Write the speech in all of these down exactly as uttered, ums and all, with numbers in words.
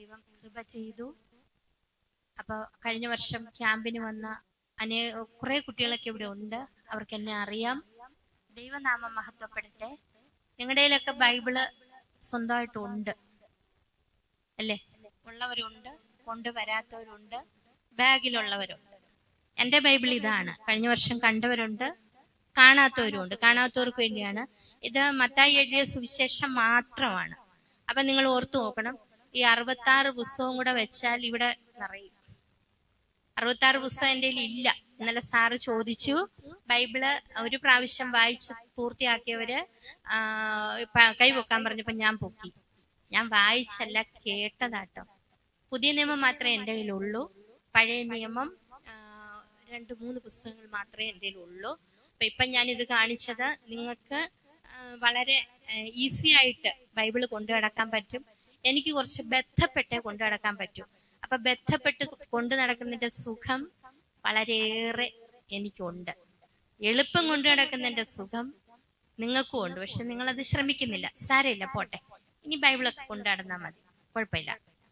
ദൈവം കൃപ ചെയ്തു. അപ്പോൾ കഴിഞ്ഞ വർഷം ക്യാമ്പിന് വന്ന അനേക കുറെ കുട്ടികളൊക്കെ ഇവിടെ ഉണ്ട്. അവർക്ക് എന്നെ അറിയാം. ദൈവനാമം മഹത്വപ്പെടട്ടെ. നിങ്ങളുടെയിലൊക്കെ ബൈബിള് സ്വന്തമായിട്ടുണ്ട് അല്ലേ? ഉള്ളവരുണ്ട്, കൊണ്ടുവരാത്തവരുണ്ട്, ബാഗിലുള്ളവരുണ്ട്. എൻ്റെ ബൈബിൾ ഇതാണ്. കഴിഞ്ഞ വർഷം കണ്ടവരുണ്ട്, കാണാത്തവരുണ്ട്. കാണാത്തവർക്ക് വേണ്ടിയാണ് ഇത്. മത്തായി എഴുതിയ സുവിശേഷം മാത്രമാണ്. അപ്പൊ നിങ്ങൾ ഓർത്തു നോക്കണം, ഈ അറുപത്തി ആറ് പുസ്തകവും കൂടെ വെച്ചാൽ ഇവിടെ നിറയും. അറുപത്തി ആറ് പുസ്തകം എൻ്റെ ഇല്ല. ഇന്നലെ സാറ് ചോദിച്ചു. ബൈബിള് ഒരു പ്രാവശ്യം വായിച്ച് പൂർത്തിയാക്കിയവര് കൈപൊക്കാൻ പറഞ്ഞപ്പോ ഞാൻ പൊക്കി. ഞാൻ വായിച്ചല്ല, കേട്ടതാട്ടോ. പുതിയ നിയമം മാത്രമേ എൻ്റെ കയ്യിലുള്ളൂ. പഴയ നിയമം രണ്ട് മൂന്ന് പുസ്തകങ്ങൾ മാത്രമേ എൻ്റെ കയ്യിലുള്ളൂ. അപ്പൊ ഇപ്പൊ ഞാൻ ഇത് കാണിച്ചത് നിങ്ങൾക്ക് വളരെ ഈസി ആയിട്ട് ബൈബിള് കൊണ്ടു നടക്കാൻ പറ്റും. എനിക്ക് കുറച്ച് ബന്ധപ്പെട്ടേ കൊണ്ടു നടക്കാൻ പറ്റും. അപ്പൊ ബന്ധപ്പെട്ട് കൊണ്ടു നടക്കുന്നതിന്റെ സുഖം വളരെയേറെ എനിക്കുണ്ട്. എളുപ്പം കൊണ്ടു നടക്കുന്നതിന്റെ സുഖം നിങ്ങൾക്കും ഉണ്ട്. പക്ഷെ നിങ്ങളത് ശ്രമിക്കുന്നില്ല. സാരമില്ല, പോട്ടെ. ഇനി ബൈബിളൊക്കെ കൊണ്ടു നടന്നാൽ മതി, കുഴപ്പമില്ല.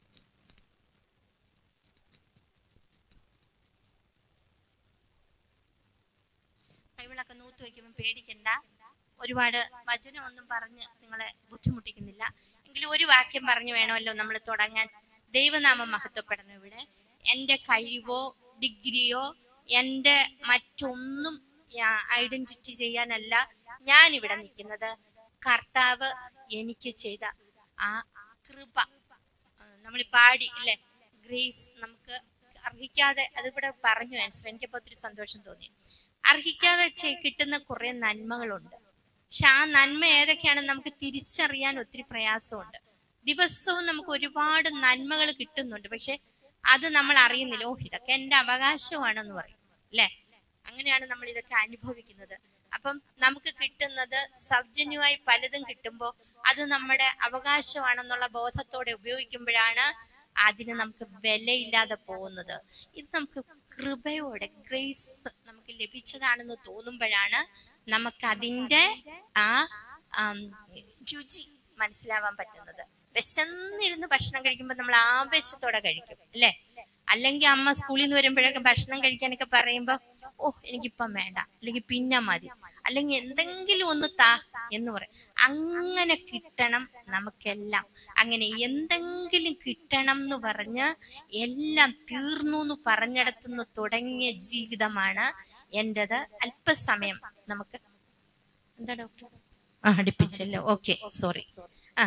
ബൈബിളൊക്കെ നൂത്ത് വയ്ക്കുമ്പോൾ പേടിക്കണ്ട. ഒരുപാട് വചനമൊന്നും പറഞ്ഞ് നിങ്ങളെ ബുദ്ധിമുട്ടിക്കുന്നില്ല. എങ്കിലും ഒരു വാക്യം പറഞ്ഞു വേണമല്ലോ നമ്മൾ തുടങ്ങാൻ. ദൈവനാമം മഹത്വപ്പെടണം. ഇവിടെ എൻ്റെ കഴിവോ ഡിഗ്രിയോ എൻ്റെ മറ്റൊന്നും ഐഡന്റിറ്റി ചെയ്യാനല്ല ഞാൻ ഇവിടെ നിൽക്കുന്നത്. കർത്താവ് എനിക്ക് ചെയ്ത ആ കൃപ നമ്മൾ പാടി അല്ലെ, ഗ്രേസ്. നമുക്ക് അർഹിക്കാതെ അതിവിടെ പറഞ്ഞു ആൻസർ. എനിക്കപ്പോ ഒത്തിരി സന്തോഷം തോന്നി. അർഹിക്കാതെ കിട്ടുന്ന കുറെ നന്മകളുണ്ട്. പക്ഷെ ആ നന്മ ഏതൊക്കെയാണെന്ന് നമുക്ക് തിരിച്ചറിയാൻ ഒത്തിരി പ്രയാസമുണ്ട്. ദിവസവും നമുക്ക് ഒരുപാട് നന്മകൾ കിട്ടുന്നുണ്ട്, പക്ഷെ അത് നമ്മൾ അറിയുന്നില്ല. ഓ, ഇതൊക്കെ എൻ്റെ അവകാശമാണെന്ന് പറയും അല്ലെ. അങ്ങനെയാണ് നമ്മൾ ഇതൊക്കെ അനുഭവിക്കുന്നത്. അപ്പം നമുക്ക് കിട്ടുന്നത് സൗജന്യമായി പലതും കിട്ടുമ്പോൾ അത് നമ്മുടെ അവകാശമാണെന്നുള്ള ബോധത്തോടെ ഉപയോഗിക്കുമ്പോഴാണ് അതിന് നമുക്ക് വിലയില്ലാതെ പോകുന്നത്. ഇത് നമുക്ക് കൃപയോടെ ഗ്രേസ് നമുക്ക് ലഭിച്ചതാണെന്ന് തോന്നുമ്പോഴാണ് നമുക്ക് അതിൻ്റെ ആ രുചി മനസ്സിലാവാൻ പറ്റുന്നത്. വിശന്നിരുന്ന് ഭക്ഷണം കഴിക്കുമ്പോൾ നമ്മൾ ആവേശത്തോടെ കഴിക്കും അല്ലെ. അല്ലെങ്കിൽ അമ്മ സ്കൂളിൽ നിന്ന് വരുമ്പോഴൊക്കെ ഭക്ഷണം കഴിക്കാനൊക്കെ പറയുമ്പോ ഓ എനിക്കിപ്പം വേണ്ട, അല്ലെങ്കിൽ പിന്നെ മതി, അല്ലെങ്കിൽ എന്തെങ്കിലും ഒന്ന് താ എന്ന് പറയും. അങ്ങനെ കിട്ടണം നമുക്കെല്ലാം. അങ്ങനെ എന്തെങ്കിലും കിട്ടണം എന്ന് പറഞ്ഞ് എല്ലാം തീർന്നു എന്ന് പറഞ്ഞിടത്തുനിന്ന് തുടങ്ങിയ ജീവിതമാണ് എന്റേത്. അല്പസമയം നമുക്ക് എന്താ ഡോക്ടർ ആ അടുപ്പിച്ചല്ലോ. Okay, sorry. ആ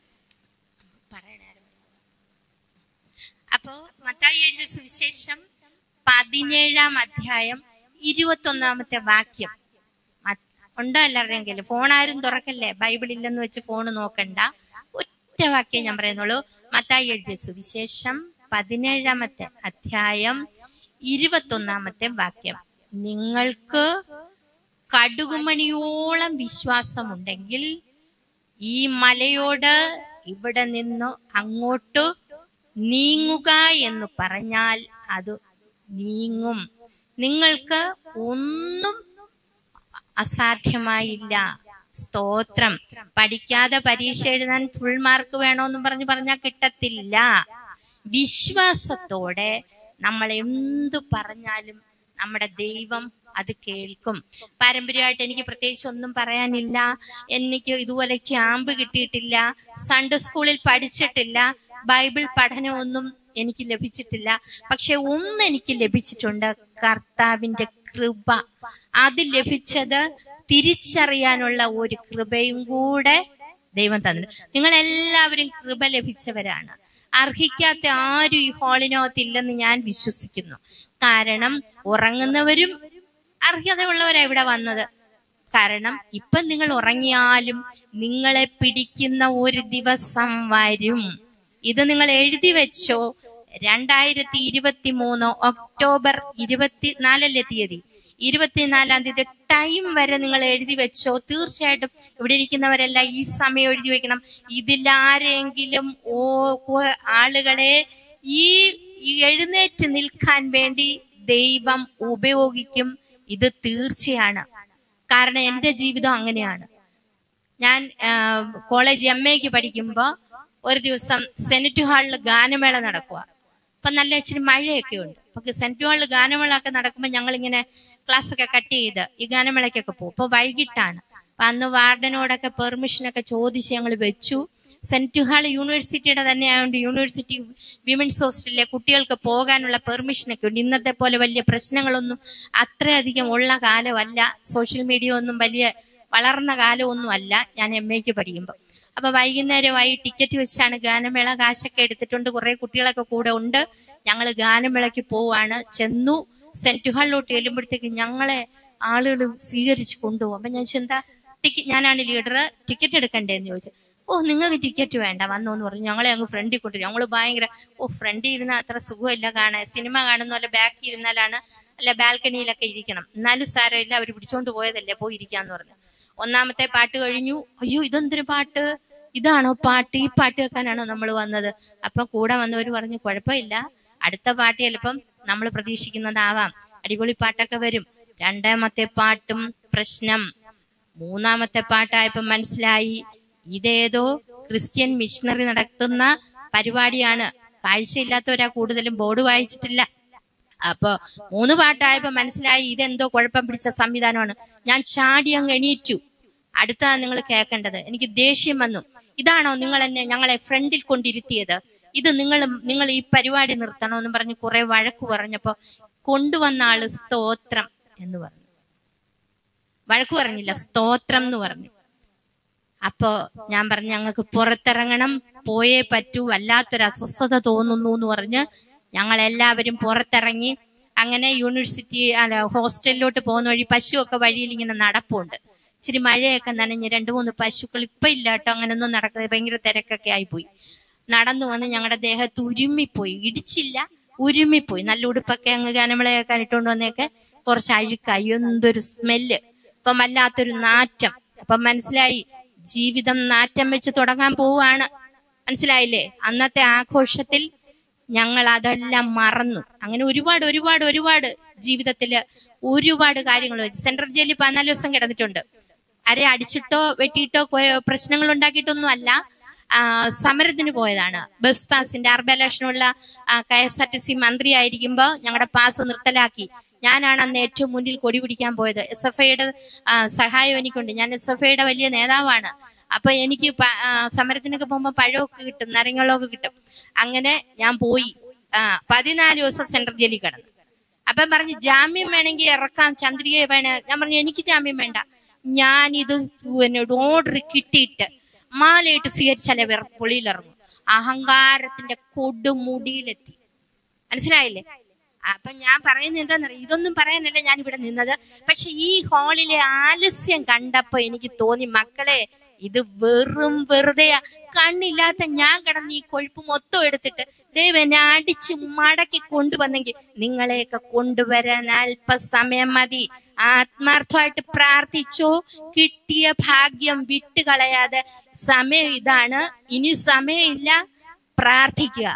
അപ്പോ മത്തായി എഴുതിയ സുവിശേഷം പതിനേഴാം അധ്യായം ഇരുപത്തി ഒന്നാമത്തെ വാക്യം ഉണ്ടോ എല്ലാവരുടെയും കയ്യിൽ? ഫോൺ ആരും തുറക്കല്ലേ. ബൈബിൾ ഇല്ലെന്ന് വെച്ച് ഫോണ് നോക്കണ്ട. ഒറ്റ വാക്യം ഞാൻ പറയുന്നുള്ളൂ. മത്തായി എഴുതിയ സുവിശേഷം പതിനേഴാമത്തെ അധ്യായം ഇരുപത്തി ഒന്നാമത്തെ വാക്യം. നിങ്ങൾക്ക് കടുകുമണിയോളം വിശ്വാസമുണ്ടെങ്കിൽ ഈ മലയോട് ഇവിടെ നിന്ന് അങ്ങോട്ട് നീങ്ങുക എന്ന് പറഞ്ഞാൽ അത് നീങ്ങും. നിങ്ങൾക്ക് ഒന്നും അസാധ്യമായില്ല. സ്തോത്രം. പഠിക്കാതെ പരീക്ഷ എഴുതാൻ ഫുൾ മാർക്ക് വേണോന്നും പറഞ്ഞു പറഞ്ഞാൽ കിട്ടത്തില്ല. വിശ്വാസത്തോടെ നമ്മൾ എന്തു പറഞ്ഞാലും നമ്മുടെ ദൈവം അത് കേൾക്കും. പാരമ്പര്യമായിട്ട് എനിക്ക് പ്രത്യേകിച്ച് ഒന്നും പറയാനില്ല. എനിക്ക് ഇതുപോലെ ക്യാമ്പ് കിട്ടിയിട്ടില്ല, സൺഡേ സ്കൂളിൽ പഠിച്ചിട്ടില്ല, ബൈബിൾ പഠനമൊന്നും എനിക്ക് ലഭിച്ചിട്ടില്ല. പക്ഷെ ഒന്ന് എനിക്ക് ലഭിച്ചിട്ടുണ്ട്, കർത്താവിന്റെ കൃപ. അത് ലഭിച്ചത് തിരിച്ചറിയാനുള്ള ഒരു കൃപയും കൂടെ ദൈവം തന്നു. നിങ്ങൾ എല്ലാവരും കൃപ ലഭിച്ചവരാണ്. അർഹിക്കാത്ത ആരും ഈ ഹാളിനകത്തില്ലെന്ന് ഞാൻ വിശ്വസിക്കുന്നു. കാരണം ഉറങ്ങുന്നവരും അർഹതയുള്ളവരാ ഇവിടെ വന്നത്. കാരണം ഇപ്പം നിങ്ങൾ ഉറങ്ങിയാലും നിങ്ങളെ പിടിക്കുന്ന ഒരു ദിവസം വരും. ഇത് നിങ്ങൾ എഴുതി വെച്ചോ. രണ്ടായിരത്തി ഇരുപത്തി മൂന്ന് ഒക്ടോബർ ഇരുപത്തിനാലല്ലേ തീയതി, ഇരുപത്തിനാലാം തീയതി ടൈം വരെ നിങ്ങൾ എഴുതി വെച്ചോ. തീർച്ചയായിട്ടും ഇവിടെ ഇരിക്കുന്നവരെല്ലാം ഈ സമയം എഴുതി വെക്കണം. ഇതിലാരെങ്കിലും ഓ ആളുകളെ ഈ എഴുന്നേറ്റ് നിൽക്കാൻ വേണ്ടി ദൈവം ഉപയോഗിക്കും. ഇത് തീർച്ചയാണ്. കാരണം എൻ്റെ ജീവിതം അങ്ങനെയാണ്. ഞാൻ കോളേജ് എം എക്ക് പഠിക്കുമ്പോ ഒരു ദിവസം സെനറ്റ് ഹാളിൽ ഗാനമേള നടക്കുക. അപ്പൊ നല്ല ഇച്ചിരി മഴയൊക്കെ ഉണ്ട്. അപ്പൊ സെനറ്റ് ഹാളിൽ ഗാനമേള ഒക്കെ നടക്കുമ്പോൾ ഞങ്ങളിങ്ങനെ ക്ലാസ് ഒക്കെ കട്ട് ചെയ്ത് ഈ ഗാനമേളയ്ക്കൊക്കെ പോകും. അപ്പൊ വൈകിട്ടാണ്. അപ്പൊ അന്ന് വാർഡനോടൊക്കെ പെർമിഷനൊക്കെ ചോദിച്ച് ഞങ്ങൾ വെച്ചു. സെനറ്റ് ഹാൾ യൂണിവേഴ്സിറ്റിയുടെ തന്നെ ആയതുകൊണ്ട് യൂണിവേഴ്സിറ്റി വിമൻസ് ഹോസ്റ്റലിലെ കുട്ടികൾക്ക് പോകാനുള്ള പെർമിഷനൊക്കെ ഉണ്ട്. ഇന്നത്തെ പോലെ വലിയ പ്രശ്നങ്ങളൊന്നും അത്രയധികം ഉള്ള കാലമല്ല. സോഷ്യൽ മീഡിയ ഒന്നും വലിയ വളർന്ന കാലമൊന്നും അല്ല ഞാൻ എം എക്ക് പഠിക്കുമ്പോൾ. അപ്പൊ വൈകുന്നേരമായി ടിക്കറ്റ് വെച്ചാണ് ഗാനമേള. കാശൊക്കെ എടുത്തിട്ടുണ്ട്, കുറെ കുട്ടികളൊക്കെ കൂടെ ഉണ്ട്. ഞങ്ങൾ ഗാനമേളയ്ക്ക് പോവാണ്. ചെന്നു സെനറ്റ് ഹാളിലോട്ട് ചെല്ലുമ്പോഴത്തേക്ക് ഞങ്ങളെ ആളുകൾ സ്വീകരിച്ച് കൊണ്ടുപോകും. അപ്പൊ ഞാൻ എന്താ ടിക്കറ്റ്, ഞാനാണ് ലീഡർ, ടിക്കറ്റ് എടുക്കണ്ടേന്ന് ചോദിച്ചു. ഓ നിങ്ങൾക്ക് ടിക്കറ്റ് വേണ്ട, വന്നോന്ന് പറഞ്ഞു. ഞങ്ങളെ അങ്ങ് ഫ്രണ്ടിൽ കൊണ്ടുവരും. ഞങ്ങള് ഭയങ്കര ഓ ഫ്രണ്ടിൽ ഇരുന്നാൽ അത്ര സുഖമില്ല കാണാൻ. സിനിമ കാണുന്ന പോലെ ബാക്കിൽ ഇരുന്നാലാണ്, അല്ല ബാൽക്കണിയിലൊക്കെ ഇരിക്കണം. എന്നാലും സാരമില്ല, അവർ പിടിച്ചോണ്ട് പോയതല്ലേ, പോയി ഇരിക്കാന്ന് പറഞ്ഞു. ഒന്നാമത്തെ പാട്ട് കഴിഞ്ഞു. അയ്യോ ഇതെന്തൊരു പാട്ട്, ഇതാണോ പാട്ട്, ഈ പാട്ട് കേൾക്കാനാണോ നമ്മൾ വന്നത്? അപ്പൊ കൂടെ വന്നവര് പറഞ്ഞു കുഴപ്പമില്ല, അടുത്ത പാട്ട് ചിലപ്പം നമ്മൾ പ്രതീക്ഷിക്കുന്നതാവാം, അടിപൊളി പാട്ടൊക്കെ വരും. രണ്ടാമത്തെ പാട്ടും പ്രശ്നം. മൂന്നാമത്തെ പാട്ടായപ്പോ മനസ്സിലായി ഇതേതോ ക്രിസ്ത്യൻ മിഷണറി നടത്തുന്ന പരിപാടിയാണ്. കാഴ്ചയില്ലാത്തവരാ കൂടുതലും, ബോർഡ് വായിച്ചിട്ടില്ല. അപ്പൊ മൂന്ന് പാട്ടായപ്പോ മനസ്സിലായി ഇതെന്തോ കുഴപ്പം പിടിച്ച സംവിധാനമാണ്. ഞാൻ ചാടി അങ്ങ് എണീറ്റു. അടുത്താ നിങ്ങൾ കേൾക്കേണ്ടത്. എനിക്ക് ദേഷ്യം വന്നു. ഇതാണോ നിങ്ങൾ എന്നെ ഞങ്ങളെ ഫ്രണ്ടിൽ കൊണ്ടിരുത്തിയത്? ഇത് നിങ്ങൾ നിങ്ങൾ ഈ പരിപാടി നിർത്തണമെന്ന് പറഞ്ഞ് കുറെ വഴക്ക് പറഞ്ഞപ്പോ കൊണ്ടുവന്ന ആള് സ്തോത്രം എന്ന് പറഞ്ഞു. വഴക്ക് പറഞ്ഞില്ല, സ്തോത്രം എന്ന് പറഞ്ഞു. അപ്പോ ഞാൻ പറഞ്ഞു ഞങ്ങൾക്ക് പുറത്തിറങ്ങണം, പോയേ പറ്റൂ, വല്ലാത്തൊരു അസ്വസ്ഥത തോന്നുന്നു എന്ന് പറഞ്ഞ് ഞങ്ങൾ എല്ലാവരും പുറത്തിറങ്ങി. അങ്ങനെ യൂണിവേഴ്സിറ്റി അല്ല ഹോസ്റ്റലിലോട്ട് പോകുന്ന വഴി പശുവൊക്കെ വഴിയിൽ ഇങ്ങനെ നടപ്പുണ്ട്. ഇച്ചിരി മഴയൊക്കെ നനഞ്ഞ് രണ്ട് മൂന്ന് പശുക്കൾ, ഇപ്പൊ ഇല്ല കേട്ടോ അങ്ങനൊന്നും നടക്കുന്നത്, ഭയങ്കര തിരക്കൊക്കെ ആയിപ്പോയി. നടന്നു വന്ന് ഞങ്ങളുടെ ദേഹത്ത് ഉരുമ്മിപ്പോയി, ഇടിച്ചില്ല ഉരുമ്മിപ്പോയി. നല്ല ഉടുപ്പൊക്കെ അങ്ങ് ഗാനമേളയൊക്കെ ഇട്ടുകൊണ്ട് വന്നേക്കെ കുറച്ച് അഴുക്കായി, എന്തൊരു സ്മെല്ല്, ഇപ്പൊ വല്ലാത്തൊരു നാറ്റം. അപ്പൊ മനസ്സിലായി ജീവിതം നാറ്റം വെച്ച് തുടങ്ങാൻ പോവാണ്. മനസ്സിലായില്ലേ? അന്നത്തെ ആഘോഷത്തിൽ ഞങ്ങൾ അതെല്ലാം മറന്നു. അങ്ങനെ ഒരുപാട് ഒരുപാട് ഒരുപാട് ജീവിതത്തില് ഒരുപാട് കാര്യങ്ങൾ. സെൻട്രൽ ജയിലിൽ പതിനാല് ദിവസം കിടന്നിട്ടുണ്ട്. ആരെ അടിച്ചിട്ടോ വെട്ടിയിട്ടോ പ്രശ്നങ്ങൾ ഉണ്ടാക്കിയിട്ടൊന്നും അല്ല. ആ സമരത്തിന് പോയതാണ്. ബസ് പാസിന്റെ അർബലക്ഷണമുള്ള K S R T C മന്ത്രി ആയിരിക്കുമ്പോ ഞങ്ങളുടെ പാസ് നിർത്തലാക്കി. ഞാനാണ് അന്ന് ഏറ്റവും മുന്നിൽ കൊടി പിടിക്കാൻ പോയത്. എസ് എഫ് ഐയുടെ സഹായം എനിക്കുണ്ട്. ഞാൻ എസ് എഫ് ഐയുടെ വലിയ നേതാവാണ്. അപ്പൊ എനിക്ക് സമരത്തിനൊക്കെ പോകുമ്പോ പഴമൊക്കെ കിട്ടും, നരങ്ങളൊക്കെ കിട്ടും. അങ്ങനെ ഞാൻ പോയി. ആ പതിനാല് ദിവസം സെൻട്രൽ ജയിലിൽ കിടന്നു. അപ്പൊ പറഞ്ഞു ജാമ്യം വേണമെങ്കിൽ ഇറക്കാം, ചന്ദ്രികയെ വേണേ. ഞാൻ പറഞ്ഞു എനിക്ക് ജാമ്യം വേണ്ട, ഞാൻ ഇത് എന്നോട് ഓർഡർ കിട്ടിയിട്ട് മാലയിട്ട് സ്വീകരിച്ചാലേ പുള്ളിയിലിറങ്ങും. അഹങ്കാരത്തിന്റെ കൊടുമുടിയിലെത്തി. മനസ്സിലായില്ലേ? അപ്പൊ ഞാൻ പറയുന്നത് എന്താന്നറിയാം, ഇതൊന്നും പറയാനല്ല ഞാൻ ഇവിടെ നിന്നത്. പക്ഷെ ഈ ഹാളിലെ ആലസ്യം കണ്ടപ്പോ എനിക്ക് തോന്നി, മക്കളെ ഇത് വെറും വെറുതെയാ. കണ്ണില്ലാത്ത ഞാൻ കിടന്ന് ഈ കൊഴുപ്പ് മൊത്തം എടുത്തിട്ട് ദൈവം എന്നെ അടിച്ച് മടക്കി കൊണ്ടുവന്നെങ്കിൽ നിങ്ങളെയൊക്കെ കൊണ്ടുവരാൻ അല്പസമയം മതി. ആത്മാർത്ഥമായിട്ട് പ്രാർത്ഥിച്ചോ, കിട്ടിയ ഭാഗ്യം വിട്ടുകളയാതെ. സമയം ഇതാണ്, ഇനി സമയമില്ല, പ്രാർത്ഥിക്കുക.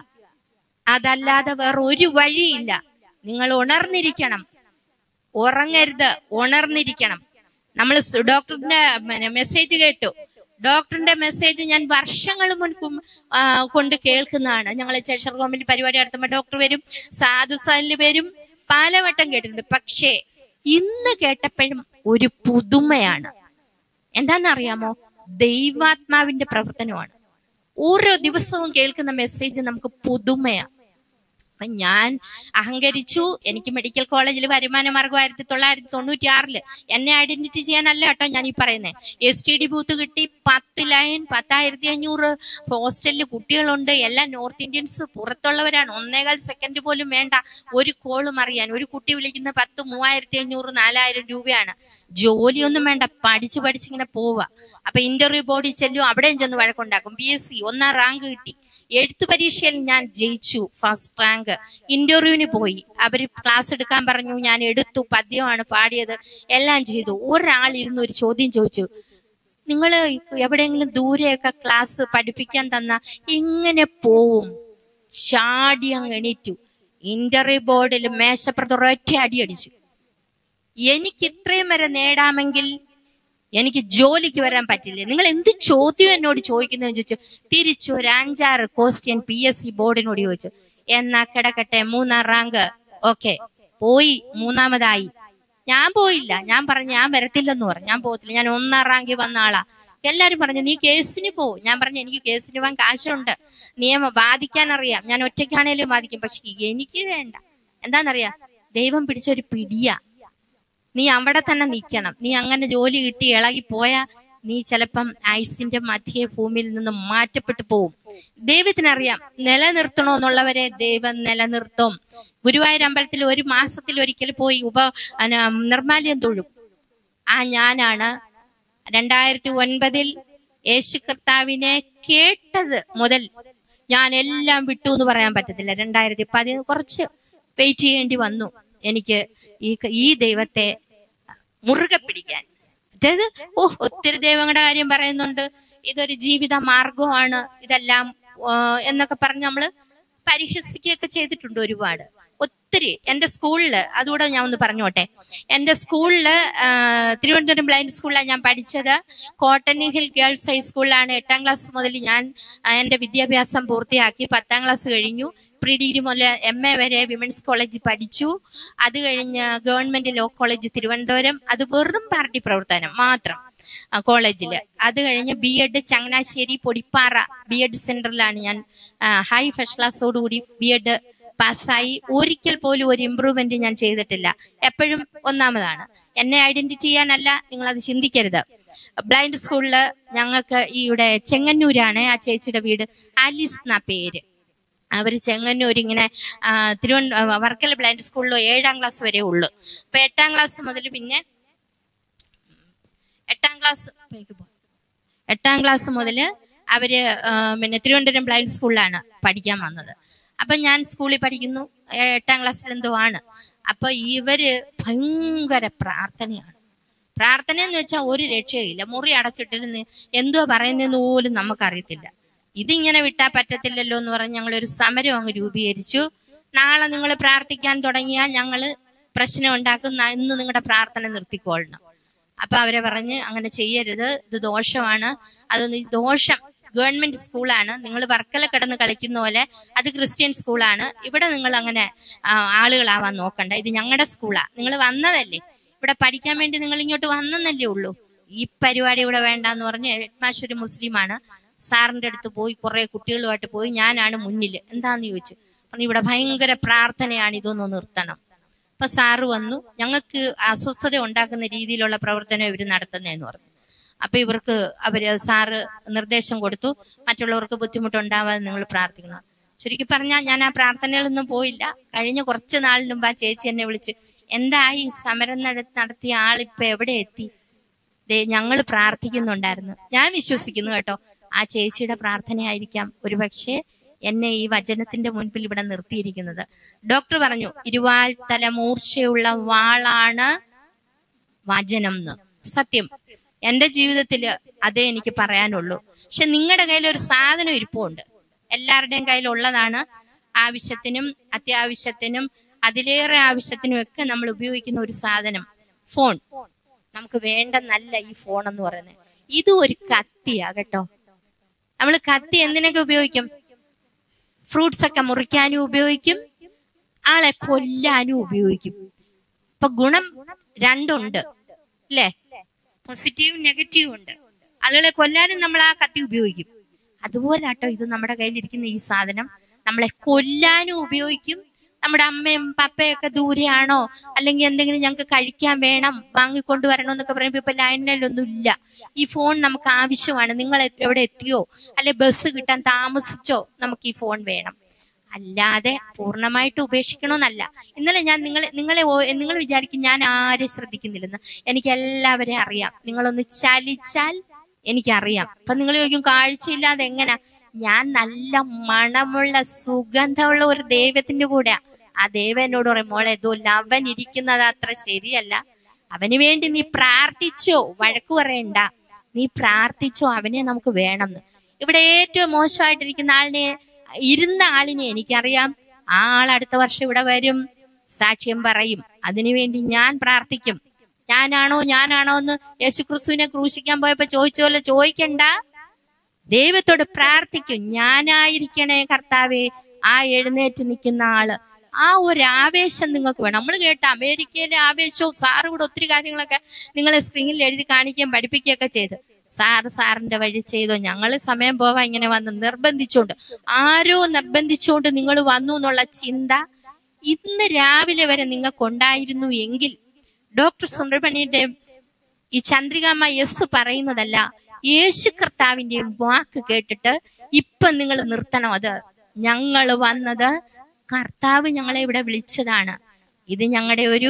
അതല്ലാതെ വേറെ ഒരു വഴിയില്ല. നിങ്ങൾ ഉണർന്നിരിക്കണം, ഉറങ്ങരുത്, ഉണർന്നിരിക്കണം. നമ്മൾ ഡോക്ടറിന്റെ മെസ്സേജ് കേട്ടു. ഡോക്ടറിന്റെ മെസ്സേജ് ഞാൻ വർഷങ്ങൾ മുൻപ് കൊണ്ട് കേൾക്കുന്നതാണ്. ഞങ്ങൾ ചെഷർ ഹോമിൽ പരിപാടി നടത്തുമ്പോൾ ഡോക്ടർ വരും, സാധു സാലിൽ വരും, പലവട്ടം കേട്ടിട്ടുണ്ട്. പക്ഷേ ഇന്ന് കേട്ടപ്പോഴും ഒരു പുതുമയാണ്. എന്താണെന്നറിയാമോ? ദൈവാത്മാവിന്റെ പ്രവർത്തനമാണ്. ഓരോ ദിവസവും കേൾക്കുന്ന മെസ്സേജ് നമുക്ക് പുതുമയാണ്. അപ്പൊ ഞാൻ അഹങ്കരിച്ചു. എനിക്ക് മെഡിക്കൽ കോളേജിൽ വരുമാന മാർഗം ആയിരത്തി തൊള്ളായിരത്തി തൊണ്ണൂറ്റി ആറില് എന്നെ ഐഡന്റിറ്റി ചെയ്യാനല്ല കേട്ടോ ഞാൻ ഈ പറയുന്നത്. എസ് ടി ഡി ബൂത്ത് കിട്ടി, പത്ത് ലൈൻ, പത്തായിരത്തി അഞ്ഞൂറ് ഹോസ്റ്റലിൽ കുട്ടികളുണ്ട്, എല്ലാം നോർത്ത് ഇന്ത്യൻസ്, പുറത്തുള്ളവരാണ്. ഒന്നേകാൽ സെക്കൻഡ് പോലും വേണ്ട ഒരു കോളും അറിയാൻ. ഒരു കുട്ടി വിളിക്കുന്ന പത്ത് മൂവായിരത്തി അഞ്ഞൂറ് നാലായിരം രൂപയാണ്. ജോലിയൊന്നും വേണ്ട, പഠിച്ചു പഠിച്ചിങ്ങനെ പോവുക. അപ്പൊ ഇന്റർവ്യൂ ബോർഡിൽ ചെല്ലും, അവിടെയും ചെന്ന് വഴക്കുണ്ടാക്കും. പി എസ് സി ഒന്നാം റാങ്ക് കിട്ടി. എഴുത്തു പരീക്ഷയിൽ ഞാൻ ജയിച്ചു, ഫസ്റ്റ് റാങ്ക്. ഇന്റർവ്യൂവിന് പോയി, അവര് ക്ലാസ് എടുക്കാൻ പറഞ്ഞു, ഞാൻ എടുത്തു, പദ്യമാണ് പാടിയത്, എല്ലാം ചെയ്തു. ഒരാൾ ഇരുന്ന് ഒരു ചോദ്യം ചോദിച്ചു, നിങ്ങൾ എവിടെയെങ്കിലും ദൂരെയൊക്കെ ക്ലാസ് പഠിപ്പിക്കാൻ തന്ന എങ്ങനെ പോവും? ചാടി അങ്ങ് എണീറ്റു. ഇന്റർവ്യൂ ബോർഡിൽ മേശപ്പുറത്ത് ഒറ്റ അടി അടിച്ചു. എനിക്ക് ഇത്രയും വരെ നേടാമെങ്കിൽ എനിക്ക് ജോലിക്ക് വരാൻ പറ്റില്ലേ? നിങ്ങൾ എന്ത് ചോദ്യം എന്നോട് ചോദിക്കുന്നതെന്ന് ചോദിച്ചു. തിരിച്ചു ഒരു അഞ്ചാറ് ക്വസ്റ്റ്യൻ പി എസ് സി ബോർഡിനോട് ചോദിച്ചു. എന്നാ കിടക്കട്ടെ, മൂന്നാം റാങ്ക്, ഓക്കെ, പോയി, മൂന്നാമതായി. ഞാൻ പോയില്ല. ഞാൻ പറഞ്ഞു ഞാൻ വരത്തില്ലെന്ന് പറഞ്ഞു. ഞാൻ പോകത്തില്ല, ഞാൻ ഒന്നാം റാങ്കിൽ വന്ന ആളാ. എല്ലാരും പറഞ്ഞു നീ കേസിന് പോ. ഞാൻ പറഞ്ഞു എനിക്ക് കേസിന് പോകാൻ കാശുണ്ട്, നിയമം വാദിക്കാൻ അറിയാം, ഞാൻ ഒറ്റയ്ക്കാണേലും വാദിക്കും, പക്ഷെ എനിക്ക് വേണ്ട. എന്താന്നറിയാം, ദൈവം പിടിച്ചൊരു പിടിയാ. നീ അവിടെ തന്നെ നിൽക്കണം. നീ അങ്ങനെ ജോലി കിട്ടി ഇളകി പോയാ നീ ചിലപ്പം ഐസിന്റെ മധ്യേ ഭൂമിയിൽ നിന്ന് മാറ്റപ്പെട്ടു പോവും. ദൈവത്തിനറിയാം നിലനിർത്തണോന്നുള്ളവരെ ദൈവം നിലനിർത്തും. ഗുരുവായൂർ അമ്പലത്തിൽ ഒരു മാസത്തിൽ ഒരിക്കൽ പോയി ഉപ നിർമാല്യം തൊഴും. ആ ഞാനാണ് രണ്ടായിരത്തി ഒൻപതിൽ യേശു കർത്താവിനെ കേട്ടത് മുതൽ ഞാൻ എല്ലാം വിട്ടു എന്ന് പറയാൻ പറ്റത്തില്ല. രണ്ടായിരത്തി പതി കുറച്ച് വെയിറ്റ് ചെയ്യേണ്ടി വന്നു എനിക്ക് ഈ ഈ ദൈവത്തെ മുറുകെ പിടിക്കാൻ. അതായത് ഓ ഒത്തിരി ദൈവങ്ങളുടെ കാര്യം പറയുന്നുണ്ട്, ഇതൊരു ജീവിത മാർഗമാണ് ഇതെല്ലാം എന്നൊക്കെ പറഞ്ഞ് നമ്മള് പരിഹസിക്കുകയൊക്കെ ചെയ്തിട്ടുണ്ട് ഒരുപാട്, ഒത്തിരി. എന്റെ സ്കൂളില്, അതുകൂടെ ഞാൻ ഒന്ന് പറഞ്ഞോട്ടെ, എന്റെ സ്കൂളില് തിരുവനന്തപുരം ബ്ലൈൻഡ് സ്കൂളിലാണ് ഞാൻ പഠിച്ചത്. കോട്ടൺ ഹിൽ ഗേൾസ് ഹൈസ്കൂളിലാണ് എട്ടാം ക്ലാസ് മുതൽ ഞാൻ എന്റെ വിദ്യാഭ്യാസം പൂർത്തിയാക്കി. പത്താം ക്ലാസ് കഴിഞ്ഞു. പ്രീ ഡിഗ്രി മുതൽ എം എ വരെ വിമൻസ് കോളേജിൽ പഠിച്ചു. അത് കഴിഞ്ഞ് ഗവൺമെന്റ് ലോ കോളേജ് തിരുവനന്തപുരം, അത് വെറും പാർട്ടി പ്രവർത്തനം മാത്രം കോളേജില്. അത് കഴിഞ്ഞ് B Ed Changanassery Podippara B Ed സെന്ററിലാണ് ഞാൻ ഹൈ ഫസ്റ്റ് ക്ലാസ്സോടുകൂടി ബി എഡ് പാസ്സായി. ഒരിക്കൽ പോലും ഒരു ഇമ്പ്രൂവ്മെന്റ് ഞാൻ ചെയ്തിട്ടില്ല. എപ്പോഴും ഒന്നാമതാണ്. എന്നെ ഐഡന്റിറ്റി ചെയ്യാനല്ല, നിങ്ങൾ അത് ചിന്തിക്കരുത്. ബ്ലൈൻഡ് സ്കൂളില് ഞങ്ങൾക്ക് ഇവിടെ ചെങ്ങന്നൂരാണ് ആ ചേച്ചിയുടെ വീട്. ആലീസ് എന്നാ പേര്. അവര് ചെങ്ങന്നൂർ ഇങ്ങനെ തിരുവനന്തപുരം വർക്കല ബ്ലൈൻഡ് സ്കൂളിലോ ഏഴാം ക്ലാസ് വരെ ഉള്ളു. അപ്പൊ എട്ടാം ക്ലാസ് മുതൽ പിന്നെ എട്ടാം ക്ലാസ് എട്ടാം ക്ലാസ് മുതല് അവര് പിന്നെ തിരുവനന്തപുരം ബ്ലൈൻഡ് സ്കൂളിലാണ് പഠിക്കാൻ വന്നത്. അപ്പൊ ഞാൻ സ്കൂളിൽ പഠിക്കുന്നു, എട്ടാം ക്ലാസ്സിൽ എന്തോ ആണ്. അപ്പൊ ഇവര് ഭയങ്കര പ്രാർത്ഥനയാണ്. പ്രാർത്ഥന എന്ന് വെച്ചാൽ ഒരു രക്ഷയില്ല. മുറി അടച്ചിട്ടിരുന്ന് എന്തോ പറയുന്നതെന്ന് പോലും നമുക്കറിയത്തില്ല. ഇതിങ്ങനെ വിട്ടാൽ പറ്റത്തില്ലല്ലോ എന്ന് പറഞ്ഞ് ഞങ്ങൾ ഒരു സമരം അങ്ങ് രൂപീകരിച്ചു. നാളെ നിങ്ങൾ പ്രാർത്ഥിക്കാൻ തുടങ്ങിയാൽ ഞങ്ങള് പ്രശ്നം ഉണ്ടാക്കും, ഇന്ന് നിങ്ങളുടെ പ്രാർത്ഥന നിർത്തിക്കൊള്ളണം. അപ്പൊ അവരെ പറഞ്ഞ് അങ്ങനെ ചെയ്യരുത്, ഇത് ദോഷമാണ്. അതൊന്ന് ദോഷം. ഗവൺമെന്റ് സ്കൂളാണ്, നിങ്ങൾ വർക്കല കിടന്ന് കളിക്കുന്ന പോലെ അത് ക്രിസ്ത്യൻ സ്കൂളാണ്. ഇവിടെ നിങ്ങൾ അങ്ങനെ ആളുകളാവാൻ നോക്കണ്ട. ഇത് ഞങ്ങളുടെ സ്കൂളാ, നിങ്ങൾ വന്നതല്ലേ ഇവിടെ പഠിക്കാൻ വേണ്ടി, നിങ്ങൾ ഇങ്ങോട്ട് വന്നെന്നല്ലേ ഉള്ളൂ. ഈ പരിപാടി ഇവിടെ വേണ്ടെന്ന് പറഞ്ഞ് ഹെഡ് മാസ്റ്റർ ഒരു മുസ്ലിമാണ്. സാറിന്റെ അടുത്ത് പോയി കുറെ കുട്ടികളുമായിട്ട് പോയി. ഞാനാണ് മുന്നിൽ. എന്താന്ന് ചോദിച്ചു. പറഞ്ഞു ഇവിടെ ഭയങ്കര പ്രാർത്ഥനയാണ്, ഇതൊന്ന് നിർത്തണം. അപ്പൊ സാറ് വന്നു. ഞങ്ങൾക്ക് അസ്വസ്ഥത ഉണ്ടാക്കുന്ന രീതിയിലുള്ള പ്രവർത്തനം ഇവർ നടത്തുന്നതെന്ന് പറഞ്ഞു. അപ്പൊ ഇവർക്ക് അവര് സാറ് നിർദ്ദേശം കൊടുത്തു, മറ്റുള്ളവർക്ക് ബുദ്ധിമുട്ടുണ്ടാവാതെ നിങ്ങൾ പ്രാർത്ഥിക്കണം. ചുരുക്കി പറഞ്ഞാൽ ഞാൻ ആ പ്രാർത്ഥനകളൊന്നും പോയില്ല. കഴിഞ്ഞ കുറച്ച് നാളിന് മുമ്പ് ആ ചേച്ചി എന്നെ വിളിച്ച്, എന്തായി സമരം നടത്തിയ ആളിപ്പൊ എവിടെ എത്തി? ഞങ്ങൾ പ്രാർത്ഥിക്കുന്നുണ്ടായിരുന്നു. ഞാൻ വിശ്വസിക്കുന്നു കേട്ടോ, ആ ചേച്ചിയുടെ പ്രാർത്ഥനയായിരിക്കാം ഒരുപക്ഷെ എന്നെ ഈ വചനത്തിന്റെ മുൻപിൽ ഇവിടെ നിർത്തിയിരിക്കുന്നത്. ഡോക്ടർ പറഞ്ഞു ഇരുവാൾ തല മൂർച്ചയുള്ള വാളാണ് വചനം എന്ന്. സത്യം, എന്റെ ജീവിതത്തിൽ അതേ എനിക്ക് പറയാനുള്ളൂ. പക്ഷെ നിങ്ങളുടെ കയ്യിൽ ഒരു സാധനം ഇരിപ്പുണ്ട്, എല്ലാവരുടെയും കയ്യിലുള്ളതാണ്. ആവശ്യത്തിനും അത്യാവശ്യത്തിനും അതിലേറെ ആവശ്യത്തിനും ഒക്കെ നമ്മൾ ഉപയോഗിക്കുന്ന ഒരു സാധനം ഫോൺ. നമുക്ക് വേണ്ടെന്നല്ല ഈ ഫോൺ എന്ന് പറയുന്നത്. ഇത് ഒരു കത്തിയാ കേട്ടോ. നമ്മൾ കത്തി എന്തിനൊക്കെ ഉപയോഗിക്കും? ഫ്രൂട്ട്സ് ഒക്കെ മുറിക്കാനും ഉപയോഗിക്കും, ആളെ കൊല്ലാനും ഉപയോഗിക്കും. ഇപ്പൊ ഗുണം രണ്ടുണ്ട് അല്ലേ? പോസിറ്റീവും നെഗറ്റീവും ഉണ്ട്. ആളുകളെ കൊല്ലാനും നമ്മൾ ആ കത്തി ഉപയോഗിക്കും. അതുപോലെ ആട്ടോ ഇത് നമ്മുടെ കയ്യിലിരിക്കുന്ന ഈ സാധനം. നമ്മളെ കൊല്ലാനും ഉപയോഗിക്കും. നമ്മുടെ അമ്മയും പപ്പയൊക്കെ ദൂരെയാണോ, അല്ലെങ്കിൽ എന്തെങ്കിലും ഞങ്ങൾക്ക് കഴിക്കാൻ വേണം, വാങ്ങിക്കൊണ്ട് വരണോ എന്നൊക്കെ പറയുമ്പോ ഇപ്പൊ ലൈനിലൊന്നും ഇല്ല. ഈ ഫോൺ നമുക്ക് ആവശ്യമാണ്. നിങ്ങൾ എവിടെ എത്തിയോ അല്ലെ ബസ് കിട്ടാൻ താമസിച്ചോ, നമുക്ക് ഈ ഫോൺ വേണം. അല്ലാതെ പൂർണ്ണമായിട്ട് ഉപേക്ഷിക്കണമെന്നല്ല. ഇന്നലെ ഞാൻ നിങ്ങളെ നിങ്ങളെ നിങ്ങൾ വിചാരിക്കും ഞാൻ ആരെ ശ്രദ്ധിക്കുന്നില്ലെന്ന്. എനിക്ക് എല്ലാവരെയും അറിയാം. നിങ്ങളൊന്ന് ചലിച്ചാൽ എനിക്കറിയാം. അപ്പൊ നിങ്ങൾ ചോദിക്കും കാഴ്ചയില്ലാതെ എങ്ങനാ? ഞാൻ നല്ല മണമുള്ള സുഗന്ധമുള്ള ഒരു ദൈവത്തിന്റെ കൂടെയാ. ആ ദൈവം എന്നോട് പറയും, മോളെ ഇതുമില്ല, അവൻ ഇരിക്കുന്നത് അത്ര ശരിയല്ല, അവന് വേണ്ടി നീ പ്രാർത്ഥിച്ചോ, വഴക്കു പറയണ്ട, നീ പ്രാർത്ഥിച്ചോ, അവനെ നമുക്ക് വേണമെന്ന്. ഇവിടെ ഏറ്റവും മോശമായിട്ടിരിക്കുന്ന ആളിനെ, ഇരുന്ന ആളിനെ എനിക്കറിയാം. ആ ആൾ അടുത്ത വർഷം ഇവിടെ വരും, സാക്ഷ്യം പറയും. അതിനുവേണ്ടി ഞാൻ പ്രാർത്ഥിക്കും. ഞാനാണോ ഞാനാണോ എന്ന് യേശുക്രിസ്തുവിനെ ക്രൂശിക്കാൻ പോയപ്പോ ചോദിച്ചോല്ലോ, ചോദിക്കണ്ട. ദൈവത്തോട് പ്രാർത്ഥിക്കും, ഞാനായിരിക്കണേ കർത്താവേ ആ എഴുന്നേറ്റ് നിൽക്കുന്ന ആള്. ആ ഒരു ആവേശം നിങ്ങൾക്ക് വേണം. നമ്മൾ കേട്ട അമേരിക്കയിലെ ആവേശവും സാറ് ഇവിടെ ഒത്തിരി കാര്യങ്ങളൊക്കെ നിങ്ങളെ സ്ക്രീനിൽ എഴുതി കാണിക്കുകയും പഠിപ്പിക്കുകയൊക്കെ ചെയ്ത്, സാറ് സാറിന്റെ വഴി ചെയ്തോ, ഞങ്ങള് സമയം പോവാൻ ഇങ്ങനെ വന്ന് നിർബന്ധിച്ചോണ്ട്, ആരോ നിർബന്ധിച്ചോണ്ട് നിങ്ങൾ വന്നു എന്നുള്ള ചിന്ത ഇന്ന് രാവിലെ വരെ നിങ്ങൾക്കുണ്ടായിരുന്നു എങ്കിൽ ഡോക്ടർ സുബ്രഹ്മണ്യന്റെ ഈ ചന്ദ്രികാമ്മ യെസ് പറയുന്നതല്ല, യേശു കർത്താവിന്റെയും വാക്ക് കേട്ടിട്ട് ഇപ്പൊ നിങ്ങൾ നിർത്തണം. അത് ഞങ്ങള് വന്നത് കർത്താവ് ഞങ്ങളെ ഇവിടെ വിളിച്ചതാണ്. ഇത് ഞങ്ങളുടെ ഒരു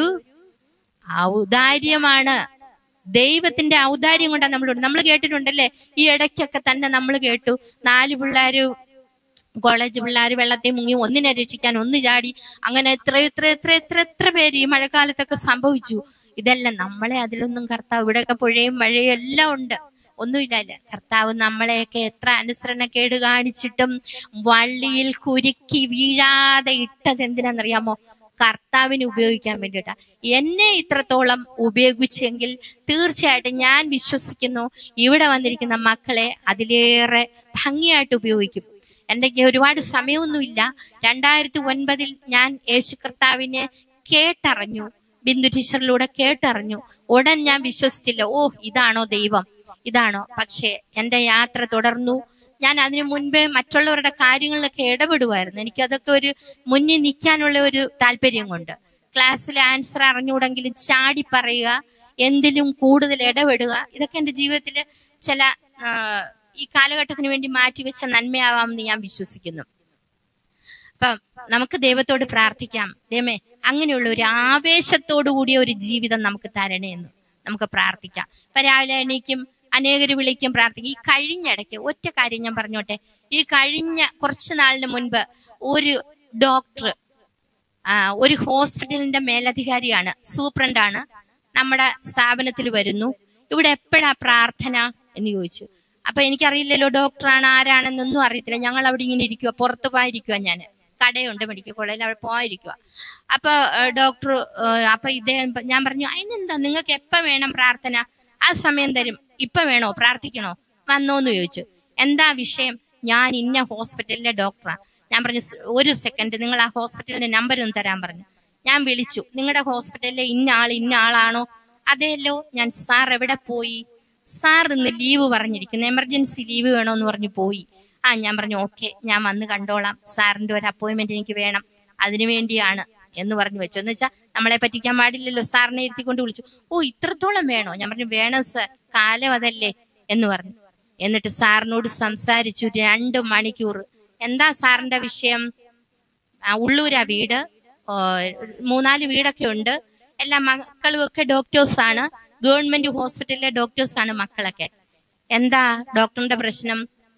ഔദാര്യമാണ്, ദൈവത്തിന്റെ ഔദാര്യം കൊണ്ടാണ് നമ്മളോട്. നമ്മൾ കേട്ടിട്ടുണ്ടല്ലേ, ഈ ഇടയ്ക്കൊക്കെ തന്നെ നമ്മൾ കേട്ടു, നാല് പിള്ളേര് കോളേജ് പിള്ളേര് വെള്ളത്തിൽ മുങ്ങി, ഒന്നിനെ രക്ഷിക്കാൻ ഒന്ന് ചാടി, അങ്ങനെ എത്ര എത്ര എത്ര എത്ര എത്ര പേര് ഈ മഴക്കാലത്തൊക്കെ സംഭവിച്ചു. ഇതെല്ലാം നമ്മളെ അതിലൊന്നും കർത്താവ്, ഇവിടെയൊക്കെ പുഴയും മഴയും എല്ലാം ഉണ്ട്, ഒന്നുമില്ല. കർത്താവ് നമ്മളെയൊക്കെ എത്ര അനുസരണക്കേട് കാണിച്ചിട്ടും വള്ളിയിൽ കുരുക്കി വീഴാതെ ഇട്ടത് എന്തിനാണെന്നറിയാമോ? കർത്താവിന് ഉപയോഗിക്കാൻ വേണ്ടിയിട്ടാ. എന്നെ ഇത്രത്തോളം ഉപയോഗിച്ചെങ്കിൽ തീർച്ചയായിട്ടും ഞാൻ വിശ്വസിക്കുന്നു ഇവിടെ വന്നിരിക്കുന്ന മക്കളെ അതിലേറെ ഭംഗിയായിട്ട് ഉപയോഗിക്കും. എൻ്റെ ഒരുപാട് സമയമൊന്നുമില്ല. രണ്ടായിരത്തി ഒൻപതിൽ ഞാൻ യേശു കർത്താവിനെ കേട്ടറിഞ്ഞു, ബിന്ദു ടീച്ചറിലൂടെ കേട്ടറിഞ്ഞു. ഉടൻ ഞാൻ വിശ്വസിച്ചില്ല, ഓ ഇതാണോ ദൈവം, ഇതാണോ. പക്ഷേ എൻ്റെ യാത്ര തുടർന്നു. ഞാൻ അതിനു മുൻപേ മറ്റുള്ളവരുടെ കാര്യങ്ങളിലൊക്കെ ഇടപെടുമായിരുന്നു. എനിക്കതൊക്കെ ഒരു മുന്നിൽ നിൽക്കാനുള്ള ഒരു താല്പര്യം കൊണ്ട്. ക്ലാസ്സിൽ ആൻസർ അറിഞ്ഞുകൂടെങ്കിലും ചാടി പറയുക, എന്തിലും കൂടുതൽ ഇടപെടുക, ഇതൊക്കെ എൻ്റെ ജീവിതത്തിൽ ചില ഈ കാലഘട്ടത്തിന് വേണ്ടി മാറ്റിവെച്ച നന്മയാവാമെന്ന് ഞാൻ വിശ്വസിക്കുന്നു. അപ്പം നമുക്ക് ദൈവത്തോട് പ്രാർത്ഥിക്കാം, ദൈവമേ അങ്ങനെയുള്ള ഒരു ആവേശത്തോടു കൂടിയ ഒരു ജീവിതം നമുക്ക് തരണേ എന്ന് നമുക്ക് പ്രാർത്ഥിക്കാം. ഇപ്പൊ രാവിലെ എണീക്കും, അനേകര് വിളിക്കും, പ്രാർത്ഥിക്കും. ഈ കഴിഞ്ഞിടയ്ക്ക് ഒറ്റ കാര്യം ഞാൻ പറഞ്ഞോട്ടെ. ഈ കഴിഞ്ഞ കുറച്ചു നാളിന് മുൻപ് ഒരു ഡോക്ടർ, ആ ഒരു ഹോസ്പിറ്റലിന്റെ മേലധികാരിയാണ്, സൂപ്രണ്ടാണ്, നമ്മുടെ സ്ഥാപനത്തിൽ വരുന്നു. ഇവിടെ എപ്പോഴാ പ്രാർത്ഥന എന്ന് ചോദിച്ചു. അപ്പൊ എനിക്കറിയില്ലല്ലോ ഡോക്ടറാണ് ആരാണെന്നൊന്നും അറിയത്തില്ല. ഞങ്ങൾ അവിടെ ഇങ്ങനെ ഇരിക്കുക, പുറത്തു പോയിരിക്കുക, ഞാൻ കടയുണ്ട് മെഡിക്കൽ കോളേജിൽ, അവിടെ പോയിരിക്കുക. അപ്പൊ ഡോക്ടർ, അപ്പൊ ഇദ്ദേഹം, ഞാൻ പറഞ്ഞു അതിനെന്താ നിങ്ങൾക്ക് എപ്പ വേണം പ്രാർത്ഥന? ആ സമയം തരും, ഇപ്പൊ വേണോ പ്രാർത്ഥിക്കണോ, വന്നോന്ന് ചോദിച്ചു. എന്താ വിഷയം? ഞാൻ ഇന്ന ഹോസ്പിറ്റലിലെ ഡോക്ടറാണ്. ഞാൻ പറഞ്ഞു ഒരു സെക്കൻഡ്, നിങ്ങൾ ആ ഹോസ്പിറ്റലിന്റെ നമ്പർ ഒന്ന് തരാൻ പറഞ്ഞു. ഞാൻ വിളിച്ചു, നിങ്ങളുടെ ഹോസ്പിറ്റലിലെ ഇന്ന ആൾ ഇന്ന ആളാണോ? അതെല്ലോ. ഞാൻ സാർ എവിടെ പോയി? സാർ ഇന്ന് ലീവ് പറഞ്ഞിരിക്കുന്നു, എമർജൻസി ലീവ് വേണോന്ന് പറഞ്ഞു പോയി. ആ ഞാൻ പറഞ്ഞു ഓക്കെ, ഞാൻ വന്ന് കണ്ടോളാം, സാറിന്റെ ഒരു അപ്പോയിന്റ്മെന്റ് എനിക്ക് വേണം, അതിനു വേണ്ടിയാണ് എന്ന് പറഞ്ഞു വെച്ചു. എന്ന് വെച്ചാൽ നമ്മളെ പറ്റിക്കാൻ പാടില്ലല്ലോ, സാറിനെ ഇരുത്തിക്കൊണ്ട് വിളിച്ചു. ഓ ഇത്രത്തോളം വേണോ? ഞാൻ പറഞ്ഞു വേണം സാർ, കാലം അതല്ലേ എന്ന് പറഞ്ഞു. എന്നിട്ട് സാറിനോട് സംസാരിച്ചു രണ്ട് മണിക്കൂർ. എന്താ സാറിന്റെ വിഷയം? ഉള്ളൂരാ വീട്, മൂന്നാല് വീടൊക്കെ ഉണ്ട്, എല്ലാ മക്കളും ഒക്കെ ഡോക്ടേഴ്സാണ്, ഗവൺമെന്റ് ഹോസ്പിറ്റലിലെ ഡോക്ടേഴ്സാണ് മക്കളൊക്കെ. എന്താ ഡോക്ടറിന്റെ പ്രശ്നം?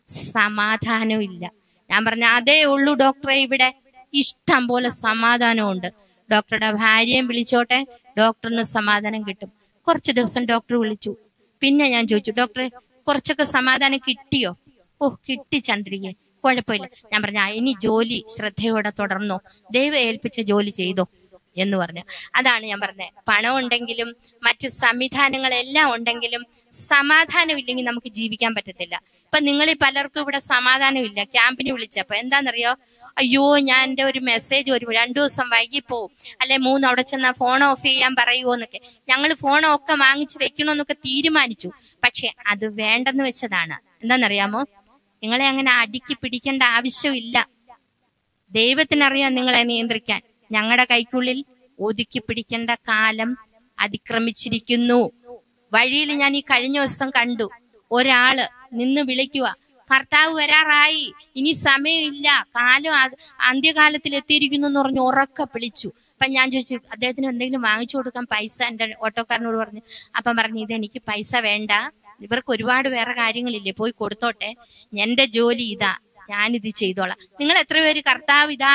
സമാധാനം ഇല്ല. ഞാൻ പറഞ്ഞു അതേ ഉള്ളൂ ഡോക്ടറെ, ഇവിടെ ഇഷ്ടം പോലെ സമാധാനമുണ്ട്. ഡോക്ടറുടെ ഭാര്യയും വിളിച്ചോട്ടെ, ഡോക്ടറിന് സമാധാനം കിട്ടും. കുറച്ച് ദിവസം ഡോക്ടർ വിളിച്ചു. പിന്നെ ഞാൻ ചോദിച്ചു, ഡോക്ടറെ കുറച്ചൊക്കെ സമാധാനം കിട്ടിയോ? ഓ കിട്ടി ചന്ദ്രികയെ, കുഴപ്പമില്ല. ഞാൻ പറഞ്ഞു ഇനി ജോലി ശ്രദ്ധയോടെ തുടർന്നോ, ദൈവം ഏൽപ്പിച്ച ജോലി ചെയ്തോ എന്ന് പറഞ്ഞു. അതാണ് ഞാൻ പറഞ്ഞത്, പണം ഉണ്ടെങ്കിലും മറ്റു സംവിധാനങ്ങളെല്ലാം ഉണ്ടെങ്കിലും സമാധാനം ഇല്ലെങ്കിൽ നമുക്ക് ജീവിക്കാൻ പറ്റത്തില്ല. ഇപ്പൊ നിങ്ങളിൽ പലർക്കും ഇവിടെ സമാധാനം ഇല്ല. ക്യാമ്പിന് വിളിച്ചപ്പോ എന്താണെന്നറിയോ, അയ്യോ ഞാൻ എൻ്റെ ഒരു മെസ്സേജ് ഒരു രണ്ടു ദിവസം വൈകിപ്പോവും, അല്ലെ മൂന്ന് അവിടെ ചെന്നാ ഫോൺ ഓഫ് ചെയ്യാൻ പറയുമോ എന്നൊക്കെ. ഞങ്ങൾ ഫോണൊക്കെ വാങ്ങിച്ചു വെക്കണമെന്നൊക്കെ തീരുമാനിച്ചു, പക്ഷെ അത് വേണ്ടെന്ന് വെച്ചതാണ്. എന്താണെന്നറിയാമോ, നിങ്ങളെ അങ്ങനെ അടുക്കി പിടിക്കേണ്ട ആവശ്യമില്ല. ദൈവത്തിനറിയാം നിങ്ങളെ നിയന്ത്രിക്കാൻ. ഞങ്ങളുടെ കൈക്കുള്ളിൽ ഒതുക്കി പിടിക്കേണ്ട കാലം അതിക്രമിച്ചിരിക്കുന്നു. വഴിയിൽ ഞാൻ ഈ കഴിഞ്ഞ ദിവസം കണ്ടു, ഒരാള് നിന്ന് വിളിക്കുക, കർത്താവ് വരാറായി, ഇനി സമയമില്ല, കാലം അന്ത്യകാലത്തിൽ എത്തിയിരിക്കുന്നു എന്ന് പറഞ്ഞു ഉറക്കെ വിളിച്ചു. അപ്പൊ ഞാൻ ചോദിച്ചു അദ്ദേഹത്തിന് എന്തെങ്കിലും വാങ്ങിച്ചു കൊടുക്കാൻ പൈസ, എന്റെ ഓട്ടോക്കാരനോട് പറഞ്ഞു. അപ്പം പറഞ്ഞു ഇതെനിക്ക് പൈസ വേണ്ട, ഇവർക്ക് ഒരുപാട് വേറെ കാര്യങ്ങളില്ലേ, പോയി കൊടുത്തോട്ടെ, എന്റെ ജോലി ഇതാ, ഞാനിത് ചെയ്തോളാം. നിങ്ങൾ എത്ര പേര് കർത്താവ് ഇതാ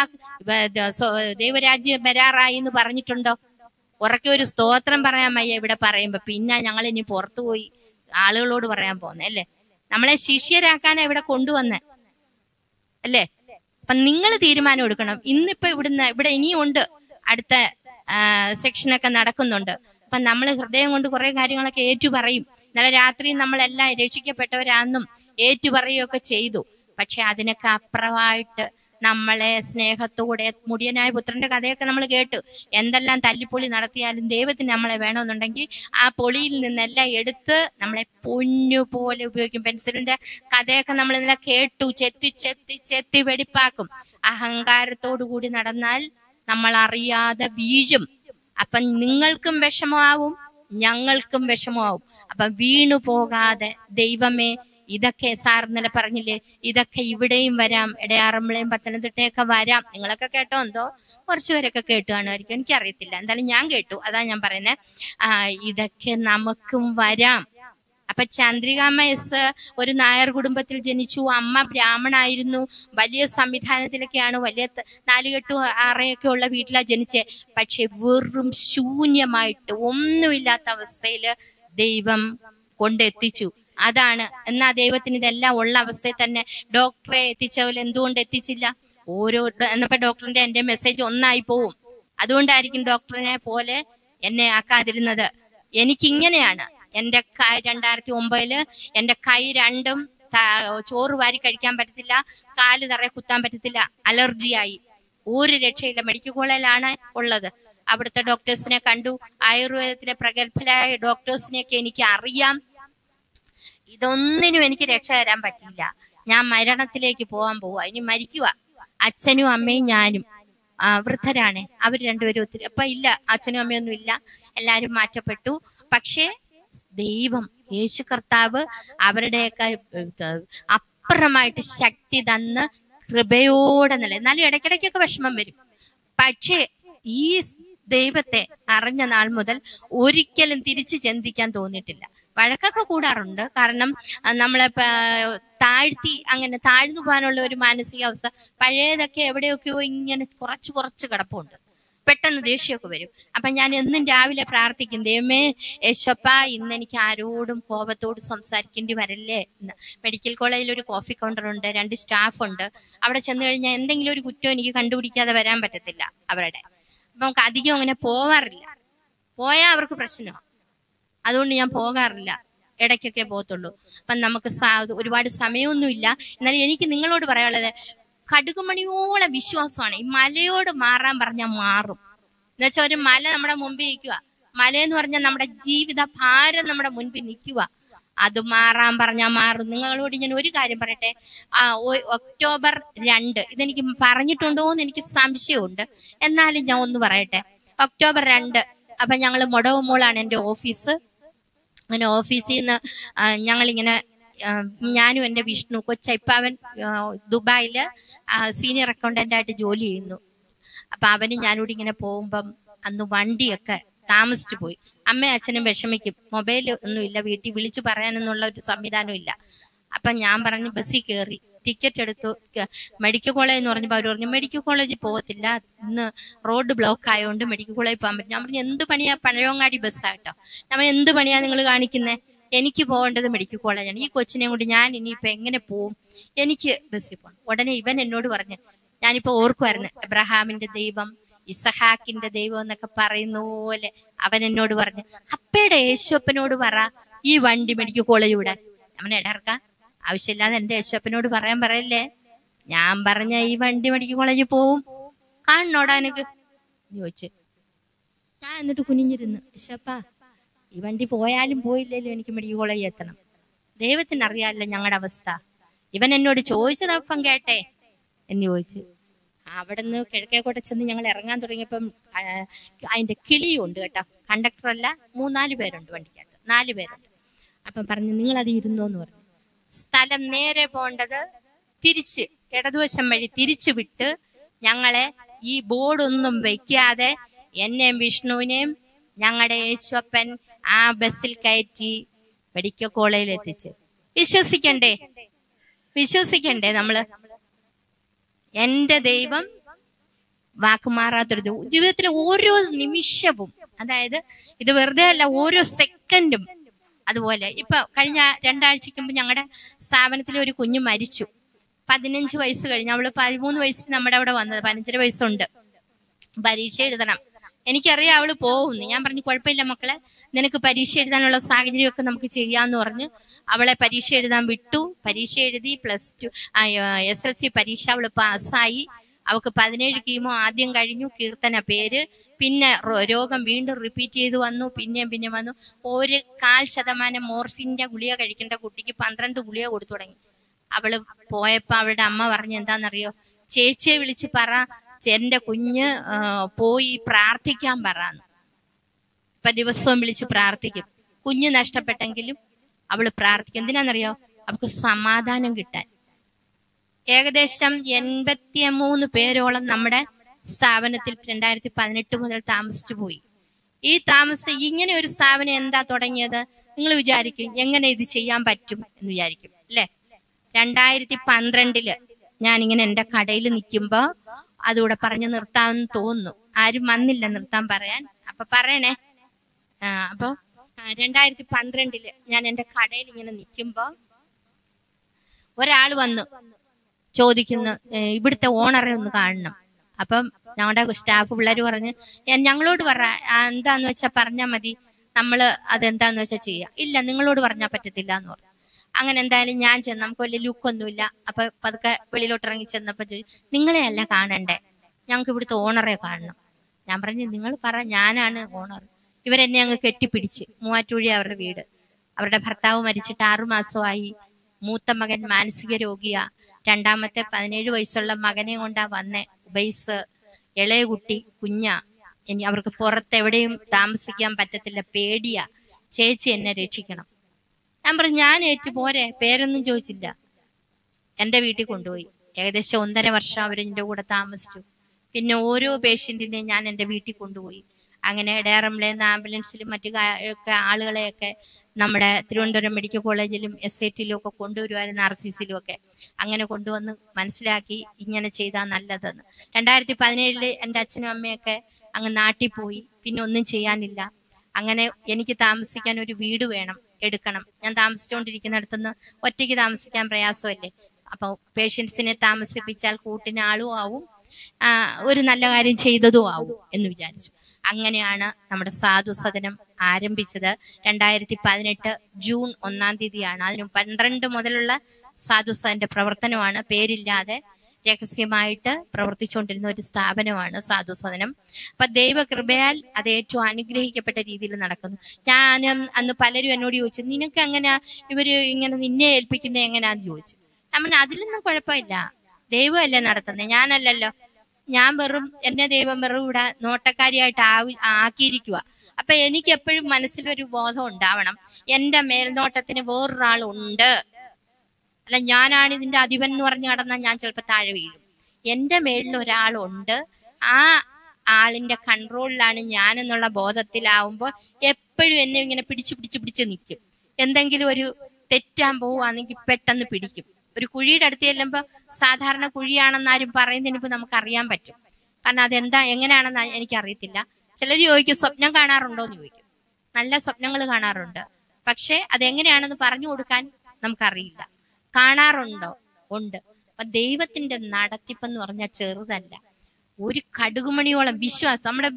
ദൈവരാജ്യം വരാറായി എന്ന് പറഞ്ഞിട്ടുണ്ടോ? ഉറക്കെ ഒരു സ്തോത്രം പറയാൻ വയ്യ ഇവിടെ പറയുമ്പോ. പിന്നെ ഞങ്ങൾ ഇനി പുറത്തു പോയി ആളുകളോട് പറയാൻ പോന്നെ അല്ലേ? നമ്മളെ ശിഷ്യരാക്കാനാ ഇവിടെ കൊണ്ടുവന്നേ അല്ലേ? അപ്പൊ നിങ്ങൾ തീരുമാനം എടുക്കണം. ഇന്നിപ്പോ ഇവിടുന്ന് ഇവിടെ ഇനിയും ഉണ്ട്, അടുത്ത സെക്ഷനൊക്കെ നടക്കുന്നുണ്ട്. അപ്പൊ നമ്മൾ ഹൃദയം കൊണ്ട് കുറെ കാര്യങ്ങളൊക്കെ ഏറ്റു പറയും. ഇന്നലെ രാത്രി നമ്മളെല്ലാം രക്ഷിക്കപ്പെട്ടവരാണെന്നും ഏറ്റു പറയുകയൊക്കെ ചെയ്തു. പക്ഷെ അതിനൊക്കെ അപ്പുറമായിട്ട് നമ്മളെ സ്നേഹത്തോടെ, മുടിയനായ പുത്രന്റെ കഥയൊക്കെ നമ്മൾ കേട്ടു. എന്തെല്ലാം തല്ലിപ്പൊളി നടത്തിയാലും ദൈവത്തിന് നമ്മളെ വേണമെന്നുണ്ടെങ്കിൽ ആ പൊളിയിൽ നിന്നെല്ലാം എടുത്ത് നമ്മളെ പൊന്നു പോലെ ഉപയോഗിക്കും. പെൻസിലിന്റെ കഥയൊക്കെ നമ്മൾ ഇന്നലെ കേട്ടു. ചെത്തി ചെത്തി ചെത്തി വെടിപ്പാക്കും. അഹങ്കാരത്തോടു കൂടി നടന്നാൽ നമ്മൾ അറിയാതെ വീഴും. അപ്പം നിങ്ങൾക്കും വിഷമമാവും, ഞങ്ങൾക്കും വിഷമമാവും. അപ്പൊ വീണു പോകാതെ ദൈവമേ, ഇതൊക്കെ സാർ ഇന്നലെ പറഞ്ഞില്ലേ, ഇതൊക്കെ ഇവിടെയും വരാം, ഇടയാറന്മുളയും പത്തനംതിട്ടയൊക്കെ വരാം. നിങ്ങളൊക്കെ കേട്ടോ എന്തോ? കുറച്ചു പേരൊക്കെ കേട്ടു കാണുമായിരിക്കും, എനിക്കറിയത്തില്ല. എന്തായാലും ഞാൻ കേട്ടു, അതാ ഞാൻ പറയുന്നത്. ആ ഇതൊക്കെ നമുക്കും വരാം. അപ്പൊ ചന്ദ്രികാമ്മ എസ് ഒരു നായർ കുടുംബത്തിൽ ജനിച്ചു. അമ്മ ബ്രാഹ്മണായിരുന്നു. വലിയ സംവിധാനത്തിലൊക്കെയാണ്, വലിയ നാലുകെട്ടും അറയൊക്കെ ഉള്ള വീട്ടിലാ ജനിച്ചേ. പക്ഷെ വെറും ശൂന്യമായിട്ട് ഒന്നുമില്ലാത്ത അവസ്ഥയില് ദൈവം കൊണ്ടെത്തിച്ചു. അതാണ്. എന്നാ ദൈവത്തിന് ഇതെല്ലാം ഉള്ള അവസ്ഥയിൽ തന്നെ ഡോക്ടറെ എത്തിച്ച പോലെ എന്തുകൊണ്ട് എത്തിച്ചില്ല? ഓരോ എന്നപ്പോ ഡോക്ടറിന്റെ എന്റെ മെസ്സേജ് ഒന്നായി പോവും. അതുകൊണ്ടായിരിക്കും ഡോക്ടറിനെ പോലെ എന്നെ ആക്കാതിരുന്നത്. എനിക്കിങ്ങനെയാണ്. എന്റെ കൈ രണ്ടായിരത്തി ഒമ്പതില് എന്റെ കൈ രണ്ടും ചോറ് വാരി കഴിക്കാൻ പറ്റത്തില്ല, കാല് തറയെ കുത്താൻ പറ്റത്തില്ല, അലർജിയായി. ഒരു രക്ഷയില്ല. മെഡിക്കൽ കോളേജിലാണ് ഉള്ളത്. അവിടുത്തെ ഡോക്ടേഴ്സിനെ കണ്ടു. ആയുർവേദത്തിലെ പ്രഗത്ഭരായ ഡോക്ടേഴ്സിനെയൊക്കെ എനിക്ക് അറിയാം. ഇതൊന്നിനും എനിക്ക് രക്ഷ തരാൻ പറ്റില്ല. ഞാൻ മരണത്തിലേക്ക് പോകാൻ പോവാ. ഇനി മരിക്കുക. അച്ഛനും അമ്മയും ഞാനും ആ വൃദ്ധരാണ്. അവർ രണ്ടുപേരും ഒത്തിരി അപ്പൊ ഇല്ല, അച്ഛനും അമ്മയൊന്നും ഇല്ല, എല്ലാരും മാറ്റപ്പെട്ടു. പക്ഷേ ദൈവം, യേശു കർത്താവ് അവരുടെയൊക്കെ അപ്പുറമായിട്ട് ശക്തി തന്ന് കൃപയോടെ നില. എന്നാലും ഇടയ്ക്കിടയ്ക്കൊക്കെ വിഷമം വരും. പക്ഷേ ഈ ദൈവത്തെ അറിഞ്ഞ നാൾ മുതൽ ഒരിക്കലും തിരിച്ചു ചിന്തിക്കാൻ തോന്നിയിട്ടില്ല. വഴക്കൊക്കെ കൂടാറുണ്ട്. കാരണം നമ്മളെ താഴ്ത്തി അങ്ങനെ താഴ്ന്നു പോകാനുള്ള ഒരു മാനസികാവസ്ഥ. പഴയതൊക്കെ എവിടെയൊക്കെയോ ഇങ്ങനെ കുറച്ച് കുറച്ച് കിടപ്പുണ്ട്. പെട്ടെന്ന് ദേഷ്യമൊക്കെ വരും. അപ്പൊ ഞാൻ എന്നും രാവിലെ പ്രാർത്ഥിക്കും, ദൈവമേ യേശപ്പ, ഇന്ന് എനിക്ക് ആരോടും കോപത്തോട് സംസാരിക്കേണ്ടി വരല്ലേ. മെഡിക്കൽ കോളേജിൽ ഒരു കോഫി കൗണ്ടർ ഉണ്ട്, രണ്ട് സ്റ്റാഫ് ഉണ്ട്. അവിടെ ചെന്ന് കഴിഞ്ഞാൽ എന്തെങ്കിലും ഒരു കുറ്റം എനിക്ക് കണ്ടുപിടിക്കാതെ വരാൻ പറ്റത്തില്ല അവരുടെ. അപ്പൊ നമുക്ക് അധികം അങ്ങനെ പോവാറില്ല. പോയാൽ അവർക്ക് പ്രശ്നമാണ്. അതുകൊണ്ട് ഞാൻ പോകാറില്ല, ഇടയ്ക്കൊക്കെ പോകത്തുള്ളൂ. അപ്പം നമുക്ക് ഒരുപാട് സമയമൊന്നുമില്ല. എന്നാലും എനിക്ക് നിങ്ങളോട് പറയാനുള്ളത്, കടുകുമണിയോളം വിശ്വാസമാണ്. ഈ മലയോട് മാറാൻ പറഞ്ഞാൽ മാറും. എന്നുവെച്ചാൽ ഒരു മല നമ്മുടെ മുമ്പിൽ നിൽക്കുക. മലയെന്ന് പറഞ്ഞാൽ നമ്മുടെ ജീവിത ഭാരം നമ്മുടെ മുൻപിൽ നിൽക്കുക. അത് മാറാൻ പറഞ്ഞാൽ മാറും. നിങ്ങളോട് ഞാൻ ഒരു കാര്യം പറയട്ടെ. ആ ഒക്ടോബർ രണ്ട് ഇതെനിക്ക് പറഞ്ഞിട്ടുണ്ടോ എന്ന് എനിക്ക് സംശയമുണ്ട്. എന്നാലും ഞാൻ ഒന്ന് പറയട്ടെ. ഒക്ടോബർ രണ്ട് അപ്പൊ ഞങ്ങൾ മൊടവുമോളാണ് എൻ്റെ ഓഫീസ്. അങ്ങനെ ഓഫീസിൽ നിന്ന് ഞങ്ങളിങ്ങനെ, ഞാനും എൻ്റെ വിഷ്ണു കൊച്ചൈപ്പാവൻ ദുബായില് സീനിയർ അക്കൗണ്ടന്റ് ആയിട്ട് ജോലി ചെയ്യുന്നു. അപ്പൊ അവനും ഞാനൂടെ ഇങ്ങനെ പോകുമ്പം അന്ന് വണ്ടിയൊക്കെ താമസിച്ചു പോയി. അമ്മയും അച്ഛനും വിഷമിക്കും. മൊബൈൽ ഒന്നും ഇല്ല, വീട്ടിൽ വിളിച്ചു പറയാനൊന്നുള്ള ഒരു സംവിധാനം ഇല്ല. അപ്പൊ ഞാൻ പറഞ്ഞു ബസ്സിൽ കയറി ടിക്കറ്റ് എടുത്തു. മെഡിക്കൽ കോളേജ് എന്ന് പറഞ്ഞപ്പോൾ അവർ പറഞ്ഞു മെഡിക്കൽ കോളേജിൽ പോകത്തില്ല, ഇന്ന് റോഡ് ബ്ലോക്ക് ആയതുകൊണ്ട് മെഡിക്കൽ കോളേജിൽ പോകാൻ പറ്റും. ഞാൻ പറഞ്ഞു എന്ത് പണിയാ, പഴയങ്ങാടി ബസ്സാട്ടോ. നമ്മൾ എന്ത് പണിയാ നിങ്ങൾ കാണിക്കുന്നേ? എനിക്ക് പോകേണ്ടത് മെഡിക്കൽ കോളേജാണ്. ഈ കൊച്ചിനെ കൊണ്ട് ഞാൻ ഇനിയിപ്പോ എങ്ങനെ പോവും? എനിക്ക് ബസ്സിൽ പോകണം. ഉടനെ ഇവൻ എന്നോട് പറഞ്ഞു, ഞാനിപ്പോ ഓർക്കുമായിരുന്നു, എബ്രഹാമിന്റെ ദൈവം, ഇസഹാക്കിന്റെ ദൈവം എന്നൊക്കെ പറയുന്ന പോലെ അവൻ എന്നോട് പറഞ്ഞു, അപ്പയുടെ യേശുപ്പനോട് പറ ഈ വണ്ടി മെഡിക്കൽ കോളേജ് വിടാൻ. അവൻ ഇടർക്ക ആവശ്യമില്ലാതെ എന്റെ യേശുപ്പനോട് പറയാൻ പറയല്ലേ. ഞാൻ പറഞ്ഞ ഈ വണ്ടി മെഡിക്കൽ കോളേജിൽ പോവും, കാണണോടാ എനിക്ക് ചോദിച്ചു. ഞാൻ എന്നിട്ട് കുനിഞ്ഞിരുന്നു, യേശപ്പാ ഈ വണ്ടി പോയാലും പോയില്ലല്ലോ എനിക്ക് മെഡിക്കൽ കോളേജിൽ എത്തണം. ദൈവത്തിന് അറിയാമല്ലോ ഞങ്ങളുടെ അവസ്ഥ. ഇവൻ എന്നോട് ചോദിച്ചതപ്പം കേട്ടെ എന്ന് ചോദിച്ചു. അവിടെ നിന്ന് കിഴക്കേക്കോട്ടെ ചെന്ന് ഞങ്ങൾ ഇറങ്ങാൻ തുടങ്ങിയപ്പം അതിന്റെ കിളിയുണ്ട് കേട്ടോ. കണ്ടക്ടറല്ല, മൂന്നാല് പേരുണ്ട് വണ്ടിക്കകത്ത്, നാല് പേരുണ്ട്. അപ്പം പറഞ്ഞു നിങ്ങളത് ഇരുന്നോന്ന് പറഞ്ഞു. സ്ഥലം നേരെ പോണ്ടത് തിരിച്ച് ഇടതുവശം വഴി തിരിച്ചു വിട്ട് ഞങ്ങളെ ഈ ബോർഡൊന്നും വെക്കാതെ എന്നെയും വിഷ്ണുവിനെയും ഞങ്ങളുടെ യേശുപ്പൻ ആ ബസ്സിൽ കയറ്റി മെഡിക്കൽ കോളേജിൽ എത്തിച്ച്. വിശ്വസിക്കണ്ടേ? വിശ്വസിക്കണ്ടേ നമ്മള്? എന്റെ ദൈവം വാക്കുമാറാത്തൊരു ജീവിതത്തിലെ ഓരോ നിമിഷവും, അതായത് ഇത് വെറുതെ അല്ല, ഓരോ സെക്കൻഡും. അതുപോലെ ഇപ്പൊ കഴിഞ്ഞ രണ്ടാഴ്ചക്ക് മുമ്പ് ഞങ്ങളുടെ സ്ഥാപനത്തിൽ ഒരു കുഞ്ഞു മരിച്ചു. പതിനഞ്ച് വയസ്സ് കഴിഞ്ഞ്, അവള് പതിമൂന്ന് വയസ്സ് നമ്മുടെ അവിടെ വന്നത്, പതിനഞ്ചര വയസ്സുണ്ട്. പരീക്ഷ എഴുതണം. എനിക്കറിയാം അവള് പോകുന്നു. ഞാൻ പറഞ്ഞു കുഴപ്പമില്ല മക്കളെ, നിനക്ക് പരീക്ഷ എഴുതാനുള്ള സാഹചര്യമൊക്കെ നമുക്ക് ചെയ്യാന്ന് പറഞ്ഞ് അവളെ പരീക്ഷ എഴുതാൻ വിട്ടു. പരീക്ഷ എഴുതി, plus two S L C പരീക്ഷ അവള് പാസ്സായി. അവൾക്ക് പതിനേഴ് കീമോ ആദ്യം കഴിഞ്ഞു, കീർത്തന പേര്. പിന്നെ രോഗം വീണ്ടും റിപ്പീറ്റ് ചെയ്ത് വന്നു, പിന്നെയും പിന്നെ വന്നു. ഒരു കാൽ ശതമാനം മോർഫിന്റെ ഗുളിക കഴിക്കേണ്ട കുട്ടിക്ക് പന്ത്രണ്ട് ഗുളിക കൊടുത്തു തുടങ്ങി. അവള് പോയപ്പോ അവളുടെ അമ്മ പറഞ്ഞു എന്താണെന്നറിയോ, ചേച്ചിയെ വിളിച്ച് പറ എന്റെ കുഞ്ഞ് പോയി പ്രാർത്ഥിക്കാൻ പറയാന്ന്. ഇപ്പൊ ദിവസവും വിളിച്ച് പ്രാർത്ഥിക്കും. കുഞ്ഞ് നഷ്ടപ്പെട്ടെങ്കിലും അവള് പ്രാർത്ഥിക്കും. എന്തിനാന്നറിയോ, അവൾക്ക് സമാധാനം കിട്ടാൻ. ഏകദേശം എൺപത്തി മൂന്ന് പേരോളം നമ്മുടെ സ്ഥാപനത്തിൽ രണ്ടായിരത്തി പതിനെട്ട് മുതൽ താമസിച്ചു പോയി. ഈ താമസം ഇങ്ങനെ ഒരു സ്ഥാപനം എന്താ തുടങ്ങിയത് നിങ്ങൾ വിചാരിക്കും, എങ്ങനെ ഇത് ചെയ്യാൻ പറ്റും എന്ന് വിചാരിക്കും അല്ലെ. രണ്ടായിരത്തി പന്ത്രണ്ടില് ഞാനിങ്ങനെ എന്റെ കടയിൽ നിൽക്കുമ്പോ അതുകൂടെ പറഞ്ഞു നിർത്താമെന്ന് തോന്നുന്നു. ആരും വന്നില്ല നിർത്താൻ പറയാൻ. അപ്പൊ പറയണേ. ആ അപ്പൊ രണ്ടായിരത്തി പന്ത്രണ്ടില് ഞാൻ എന്റെ കടയിൽ ഇങ്ങനെ നിൽക്കുമ്പോ ഒരാൾ വന്നു ചോദിക്കുന്നു, ഇവിടുത്തെ ഓണറെ ഒന്ന് കാണണം. അപ്പം ഞങ്ങളുടെ സ്റ്റാഫ് പിള്ളേർ പറഞ്ഞ് ഞങ്ങളോട് പറ, എന്താന്ന് വെച്ചാ പറഞ്ഞാ മതി, നമ്മള് അതെന്താന്ന് വെച്ചാൽ ചെയ്യാം. ഇല്ല നിങ്ങളോട് പറഞ്ഞാൽ പറ്റത്തില്ല എന്ന് പറഞ്ഞു. അങ്ങനെ എന്തായാലും ഞാൻ ചെന്ന്, നമുക്ക് വലിയ ലുക്കൊന്നുമില്ല. അപ്പൊ പതുക്കെ വെളിയിലോട്ട് ഇറങ്ങി ചെന്നപ്പോ ചോദിച്ചു, നിങ്ങളെ അല്ല കാണണ്ടേ, ഞങ്ങൾക്ക് ഇവിടുത്തെ ഓണറെ കാണണം. ഞാൻ പറഞ്ഞു നിങ്ങൾ പറ, ഞാനാണ് ഓണർ. ഇവരെന്നെ അങ്ങ് കെട്ടിപ്പിടിച്ച്. മൂവാറ്റുപുഴ അവരുടെ വീട്. അവരുടെ ഭർത്താവ് മരിച്ചിട്ട് ആറു മാസമായി. മൂത്ത മകൻ മാനസിക രോഗിയാ. രണ്ടാമത്തെ പതിനേഴ് വയസ്സുള്ള മകനെ കൊണ്ടാ വന്നേ. ഉബൈസ് ഇളയ കുട്ടി കുഞ്ഞാ. ഇനി അവർക്ക് പുറത്ത് എവിടെയും താമസിക്കാൻ പറ്റത്തില്ല, പേടിയാ. ചേച്ചി എന്നെ രക്ഷിക്കണം. ഞാൻ പറഞ്ഞു ഞാൻ ഏറ്റു പോരെ, പേരൊന്നും ചോദിച്ചില്ല. എന്റെ വീട്ടിൽ കൊണ്ടുപോയി. ഏകദേശം ഒന്നര വർഷം അവരെന്റെ കൂടെ താമസിച്ചു. പിന്നെ ഓരോ പേഷ്യന്റിനെയും ഞാൻ എന്റെ വീട്ടിൽ കൊണ്ടുപോയി. അങ്ങനെ ഡയറംലേന്ന് ആംബുലൻസിലും മറ്റു ഒക്കെ ആളുകളെയൊക്കെ നമ്മുടെ തിരുവനന്തപുരം മെഡിക്കൽ കോളേജിലും എസ് ഐ ടിയിലും ഒക്കെ കൊണ്ടുവരുമായിരുന്നു, ആർ സി സിയിലും ഒക്കെ. അങ്ങനെ കൊണ്ടുവന്ന് മനസ്സിലാക്കി ഇങ്ങനെ ചെയ്താൽ നല്ലതെന്ന്. രണ്ടായിരത്തി പതിനേഴില് എൻ്റെ അച്ഛനും അമ്മയൊക്കെ അങ്ങ് നാട്ടിൽ പോയി. പിന്നെ ഒന്നും ചെയ്യാനില്ല. അങ്ങനെ എനിക്ക് താമസിക്കാൻ ഒരു വീട് വേണം, എടുക്കണം. ഞാൻ താമസിച്ചുകൊണ്ടിരിക്കുന്നിടത്തുനിന്ന് ഒറ്റയ്ക്ക് താമസിക്കാൻ പ്രയാസമല്ലേ. അപ്പൊ പേഷ്യൻസിനെ താമസിപ്പിച്ചാൽ കൂട്ടിന് ആളും ആവും, ആ ഒരു നല്ല കാര്യം ചെയ്തതും ആവും എന്ന് വിചാരിച്ചു. അങ്ങനെയാണ് നമ്മുടെ സാധു സദനം ആരംഭിച്ചത്. രണ്ടായിരത്തി പതിനെട്ട് ജൂൺ ഒന്നാം തീയതിയാണ്. അതിന് പന്ത്രണ്ട് മുതലുള്ള സാധു സദന്റെ പ്രവർത്തനമാണ്. പേരില്ലാതെ രഹസ്യമായിട്ട് പ്രവർത്തിച്ചുകൊണ്ടിരുന്ന ഒരു സ്ഥാപനമാണ് സാധു സദനം. അപ്പൊ ദൈവകൃപയാൽ അത് ഏറ്റവും അനുഗ്രഹിക്കപ്പെട്ട രീതിയിൽ നടക്കുന്നു. ഞാൻ അന്ന് പലരും എന്നോട് ചോദിച്ചു, നിനക്ക് എങ്ങനെയാ ഇവര് ഇങ്ങനെ നിന്നെ ഏൽപ്പിക്കുന്നത് എങ്ങനെയാന്ന് ചോദിച്ചു. നമ്മൾ അതിലൊന്നും കുഴപ്പമില്ല, ദൈവമല്ലേ നടത്തുന്നത്, ഞാനല്ലല്ലോ. ഞാൻ വെറും എന്നെ ദൈവം വെറും ഇവിടെ നോട്ടക്കാരിയായിട്ട് ആവി ആക്കിയിരിക്കുക. അപ്പൊ എനിക്ക് എപ്പോഴും മനസ്സിലൊരു ബോധം ഉണ്ടാവണം, എന്റെ മേൽനോട്ടത്തിന് വേറൊരാളുണ്ട്. അല്ല ഞാനാണ് ഇതിന്റെ അധിപൻ എന്ന് പറഞ്ഞു നടന്നാൽ ഞാൻ ചിലപ്പോ താഴെ വീഴും. എന്റെ മേളിൽ ഒരാളുണ്ട്, ആ ആളിന്റെ കൺട്രോളിലാണ് ഞാൻ എന്നുള്ള ബോധത്തിലാവുമ്പോ എപ്പോഴും എന്നെ ഇങ്ങനെ പിടിച്ചു പിടിച്ച് പിടിച്ച് നിൽക്കും. എന്തെങ്കിലും ഒരു തെറ്റാൻ പോവുകയാണെങ്കിൽ പെട്ടെന്ന് പിടിക്കും. ഒരു കുഴിയുടെ അടുത്ത് ചെല്ലുമ്പോ സാധാരണ കുഴിയാണെന്ന് ആരും പറയുന്നതിന് മുമ്പ് നമുക്ക് അറിയാൻ പറ്റും. കാരണം അതെന്താ എങ്ങനെയാണെന്ന് എനിക്കറിയത്തില്ല. ചിലർ ചോദിക്കും സ്വപ്നം കാണാറുണ്ടോ എന്ന് ചോദിക്കും. നല്ല സ്വപ്നങ്ങൾ കാണാറുണ്ട്, പക്ഷെ അതെങ്ങനെയാണെന്ന് പറഞ്ഞു കൊടുക്കാൻ നമുക്കറിയില്ല. കാണാറുണ്ടോ? ഉണ്ട്. അപ്പൊ ദൈവത്തിന്റെ നടത്തിപ്പെന്ന് പറഞ്ഞാൽ ചെറുതല്ല. ഒരു കടുകുമണിയോളം വിശ്വാസം. നമ്മുടെ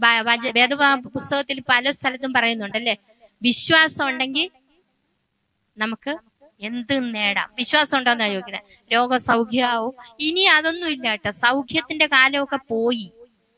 വേദ പുസ്തകത്തിൽ പല സ്ഥലത്തും പറയുന്നുണ്ടല്ലേ, വിശ്വാസം ഉണ്ടെങ്കിൽ നമുക്ക് എന്ത് നേടാം. വിശ്വാസം ഉണ്ടോന്നാ ചോദിക്കുന്നത്. രോഗസൗഖ്യമാവും. ഇനി അതൊന്നും ഇല്ല കേട്ടോ. സൗഖ്യത്തിന്റെ കാലമൊക്കെ പോയി.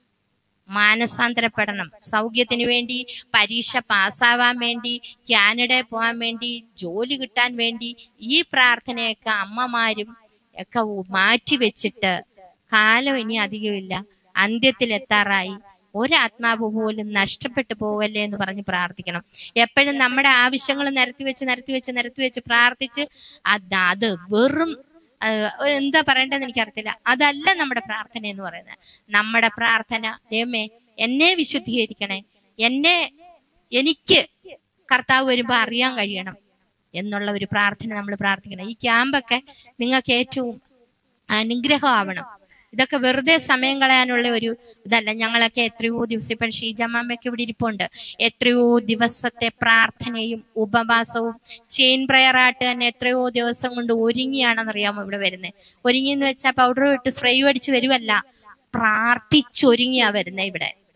മാനസാന്തരപ്പെടണം. സൗഖ്യത്തിന് വേണ്ടി, പരീക്ഷ പാസ്സാവാൻ വേണ്ടി, കാനഡയിൽ പോകാൻ വേണ്ടി, ജോലി കിട്ടാൻ വേണ്ടി ഈ പ്രാർത്ഥനയൊക്കെ അമ്മമാരും ഒക്കെ മാറ്റിവെച്ചിട്ട് കാലം ഇനി അധികമില്ല, അന്ത്യത്തിലെത്താറായി. ഒരാത്മാവ് പോലും നഷ്ടപ്പെട്ടു പോവല്ലേ എന്ന് പറഞ്ഞ് പ്രാർത്ഥിക്കണം. എപ്പോഴും നമ്മുടെ ആവശ്യങ്ങൾ നിരത്തി വെച്ച് നിരത്തി വെച്ച് നിരത്തി വെച്ച് പ്രാർത്ഥിച്ച് അത് അത് വെറും എന്താ പറയേണ്ടതെന്ന് എനിക്കറിയത്തില്ല. അതല്ല നമ്മുടെ പ്രാർത്ഥന എന്ന് പറയുന്നത്. നമ്മുടെ പ്രാർത്ഥന, ദൈവമേ എന്നെ വിശുദ്ധീകരിക്കണേ, എന്നെ എനിക്ക് കർത്താവ് വരുമ്പോ അറിയാൻ കഴിയണം എന്നുള്ള ഒരു പ്രാർത്ഥന നമ്മൾ പ്രാർത്ഥിക്കണം. ഈ ക്യാമ്പൊക്കെ നിങ്ങൾക്ക് ഏറ്റവും അനുഗ്രഹമാവണം. ഇതൊക്കെ വെറുതെ സമയം കളയാനുള്ള ഒരു ഇതല്ല. ഞങ്ങളൊക്കെ എത്രയോ ദിവസം, ഇപ്പം ഷീജമാമ്മയൊക്കെ ഇവിടെ ഇരിപ്പുണ്ട്, എത്രയോ ദിവസത്തെ പ്രാർത്ഥനയും ഉപവാസവും ചെയിൻ പ്രയറായിട്ട് തന്നെ എത്രയോ ദിവസം കൊണ്ട് ഒരുങ്ങിയാണെന്നറിയാമോ ഇവിടെ വരുന്നത്. ഒരുങ്ങിയെന്ന് വെച്ചാൽ പൗഡർ ഇട്ട് സ്പ്രേ അടിച്ച് വരുവല്ല, പ്രാർത്ഥിച്ചൊരുങ്ങിയാ വരുന്നത് ഇവിടെ.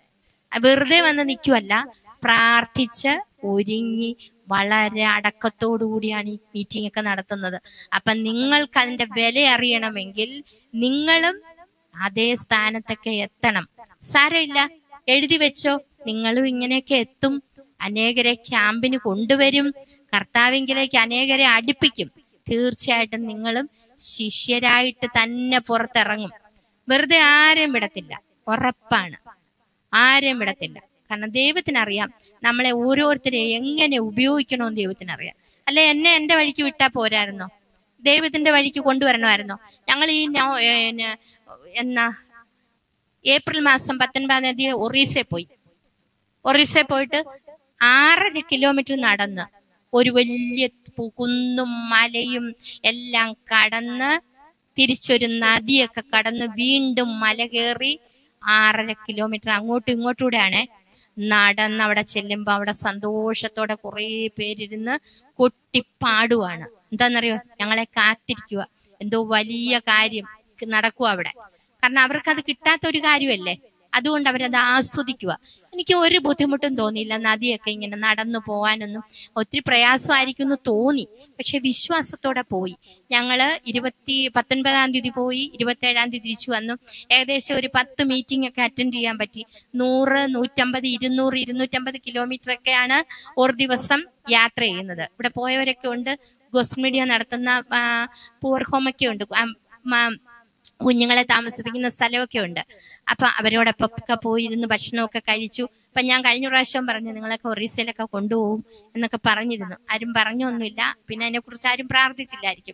വെറുതെ വന്ന് നിൽക്കുവല്ല, പ്രാർത്ഥിച്ച് ഒരുങ്ങി വളരെ അടക്കത്തോടു കൂടിയാണ് ഈ മീറ്റിംഗ് ഒക്കെ നടത്തുന്നത്. അപ്പൊ നിങ്ങൾക്ക് അതിന്റെ വില അറിയണമെങ്കിൽ നിങ്ങളും അതേ സ്ഥാനത്തൊക്കെ എത്തണം. സാരമില്ല, എഴുതി വെച്ചോ, നിങ്ങളും ഇങ്ങനെയൊക്കെ എത്തും. അനേകരെ ക്യാമ്പിന് കൊണ്ടുവരും, കർത്താവിങ്കിലേക്ക് അനേകരെ അടുപ്പിക്കും. തീർച്ചയായിട്ടും നിങ്ങളും ശിഷ്യരായിട്ട് തന്നെ പുറത്തിറങ്ങും. വെറുതെ ആരെയും വിടത്തില്ല, ഉറപ്പാണ്. ആരെയും വിടത്തില്ല. കാരണം ദൈവത്തിനറിയാം നമ്മളെ ഓരോരുത്തരെ എങ്ങനെ ഉപയോഗിക്കണമെന്ന് ദൈവത്തിനറിയാം. അല്ലെ എന്നെ എന്റെ വഴിക്ക് വിട്ടാ പോരായിരുന്നോ? ദൈവത്തിന്റെ വഴിക്ക് കൊണ്ടുവരണമായിരുന്നോ? ഞങ്ങൾ ഈ എന്നാ ഏപ്രിൽ മാസം പത്തൊൻപതാം തീയതി ഒറീസയിൽ പോയി. ഒറീസയിൽ പോയിട്ട് ആറര കിലോമീറ്റർ നടന്ന് ഒരു വലിയ കുന്നും മലയും എല്ലാം കടന്ന് തിരിച്ചൊരു നദിയൊക്കെ കടന്ന് വീണ്ടും മല കയറി ആറര കിലോമീറ്റർ അങ്ങോട്ടും ഇങ്ങോട്ടൂടെയാണ് നടന്ന് അവിടെ ചെല്ലുമ്പോ അവിടെ സന്തോഷത്തോടെ കുറെ പേരിരുന്ന് കൊട്ടിപ്പാടുവാണ്. എന്താന്നറിയോ? ഞങ്ങളെ കാത്തിരിക്കുക, എന്തോ വലിയ കാര്യം നടക്കുക അവിടെ. കാരണം അവർക്കത് കിട്ടാത്ത ഒരു കാര്യമല്ലേ, അതുകൊണ്ട് അവരത് ആസ്വദിക്കുക. എനിക്ക് ഒരു ബുദ്ധിമുട്ടും തോന്നിയില്ല. നദിയൊക്കെ ഇങ്ങനെ നടന്നു പോകാനൊന്നും ഒത്തിരി പ്രയാസമായിരിക്കും എന്ന് തോന്നി, പക്ഷെ വിശ്വാസത്തോടെ പോയി. ഞങ്ങള് ഇരുപത്തി പത്തൊൻപതാം തീയതി പോയി, ഇരുപത്തി ഏഴാം തീയതി തിരിച്ചു വന്നു. ഏകദേശം ഒരു പത്ത് മീറ്റിംഗ് ഒക്കെ അറ്റൻഡ് ചെയ്യാൻ പറ്റി. നൂറ് നൂറ്റമ്പത് ഇരുന്നൂറ് ഇരുന്നൂറ്റമ്പത് കിലോമീറ്റർ ഒക്കെയാണ് ഒരു ദിവസം യാത്ര ചെയ്യുന്നത്. ഇവിടെ പോയവരൊക്കെ ഉണ്ട്, ഗോസ്മീഡിയ നടത്തുന്ന പൂർ ഹോമൊക്കെ ഉണ്ട്, കുഞ്ഞുങ്ങളെ താമസിപ്പിക്കുന്ന സ്ഥലമൊക്കെ ഉണ്ട്. അപ്പൊ അവരോടൊപ്പം ഒക്കെ പോയിരുന്ന് ഭക്ഷണമൊക്കെ കഴിച്ചു. അപ്പൊ ഞാൻ കഴിഞ്ഞ പ്രാവശ്യം പറഞ്ഞു നിങ്ങളൊക്കെ ഒറീസയിലൊക്കെ കൊണ്ടുപോകും എന്നൊക്കെ പറഞ്ഞിരുന്നു. ആരും പറഞ്ഞൊന്നുമില്ല, പിന്നെ അതിനെ കുറിച്ച് ആരും പ്രാർത്ഥിച്ചില്ലായിരിക്കും.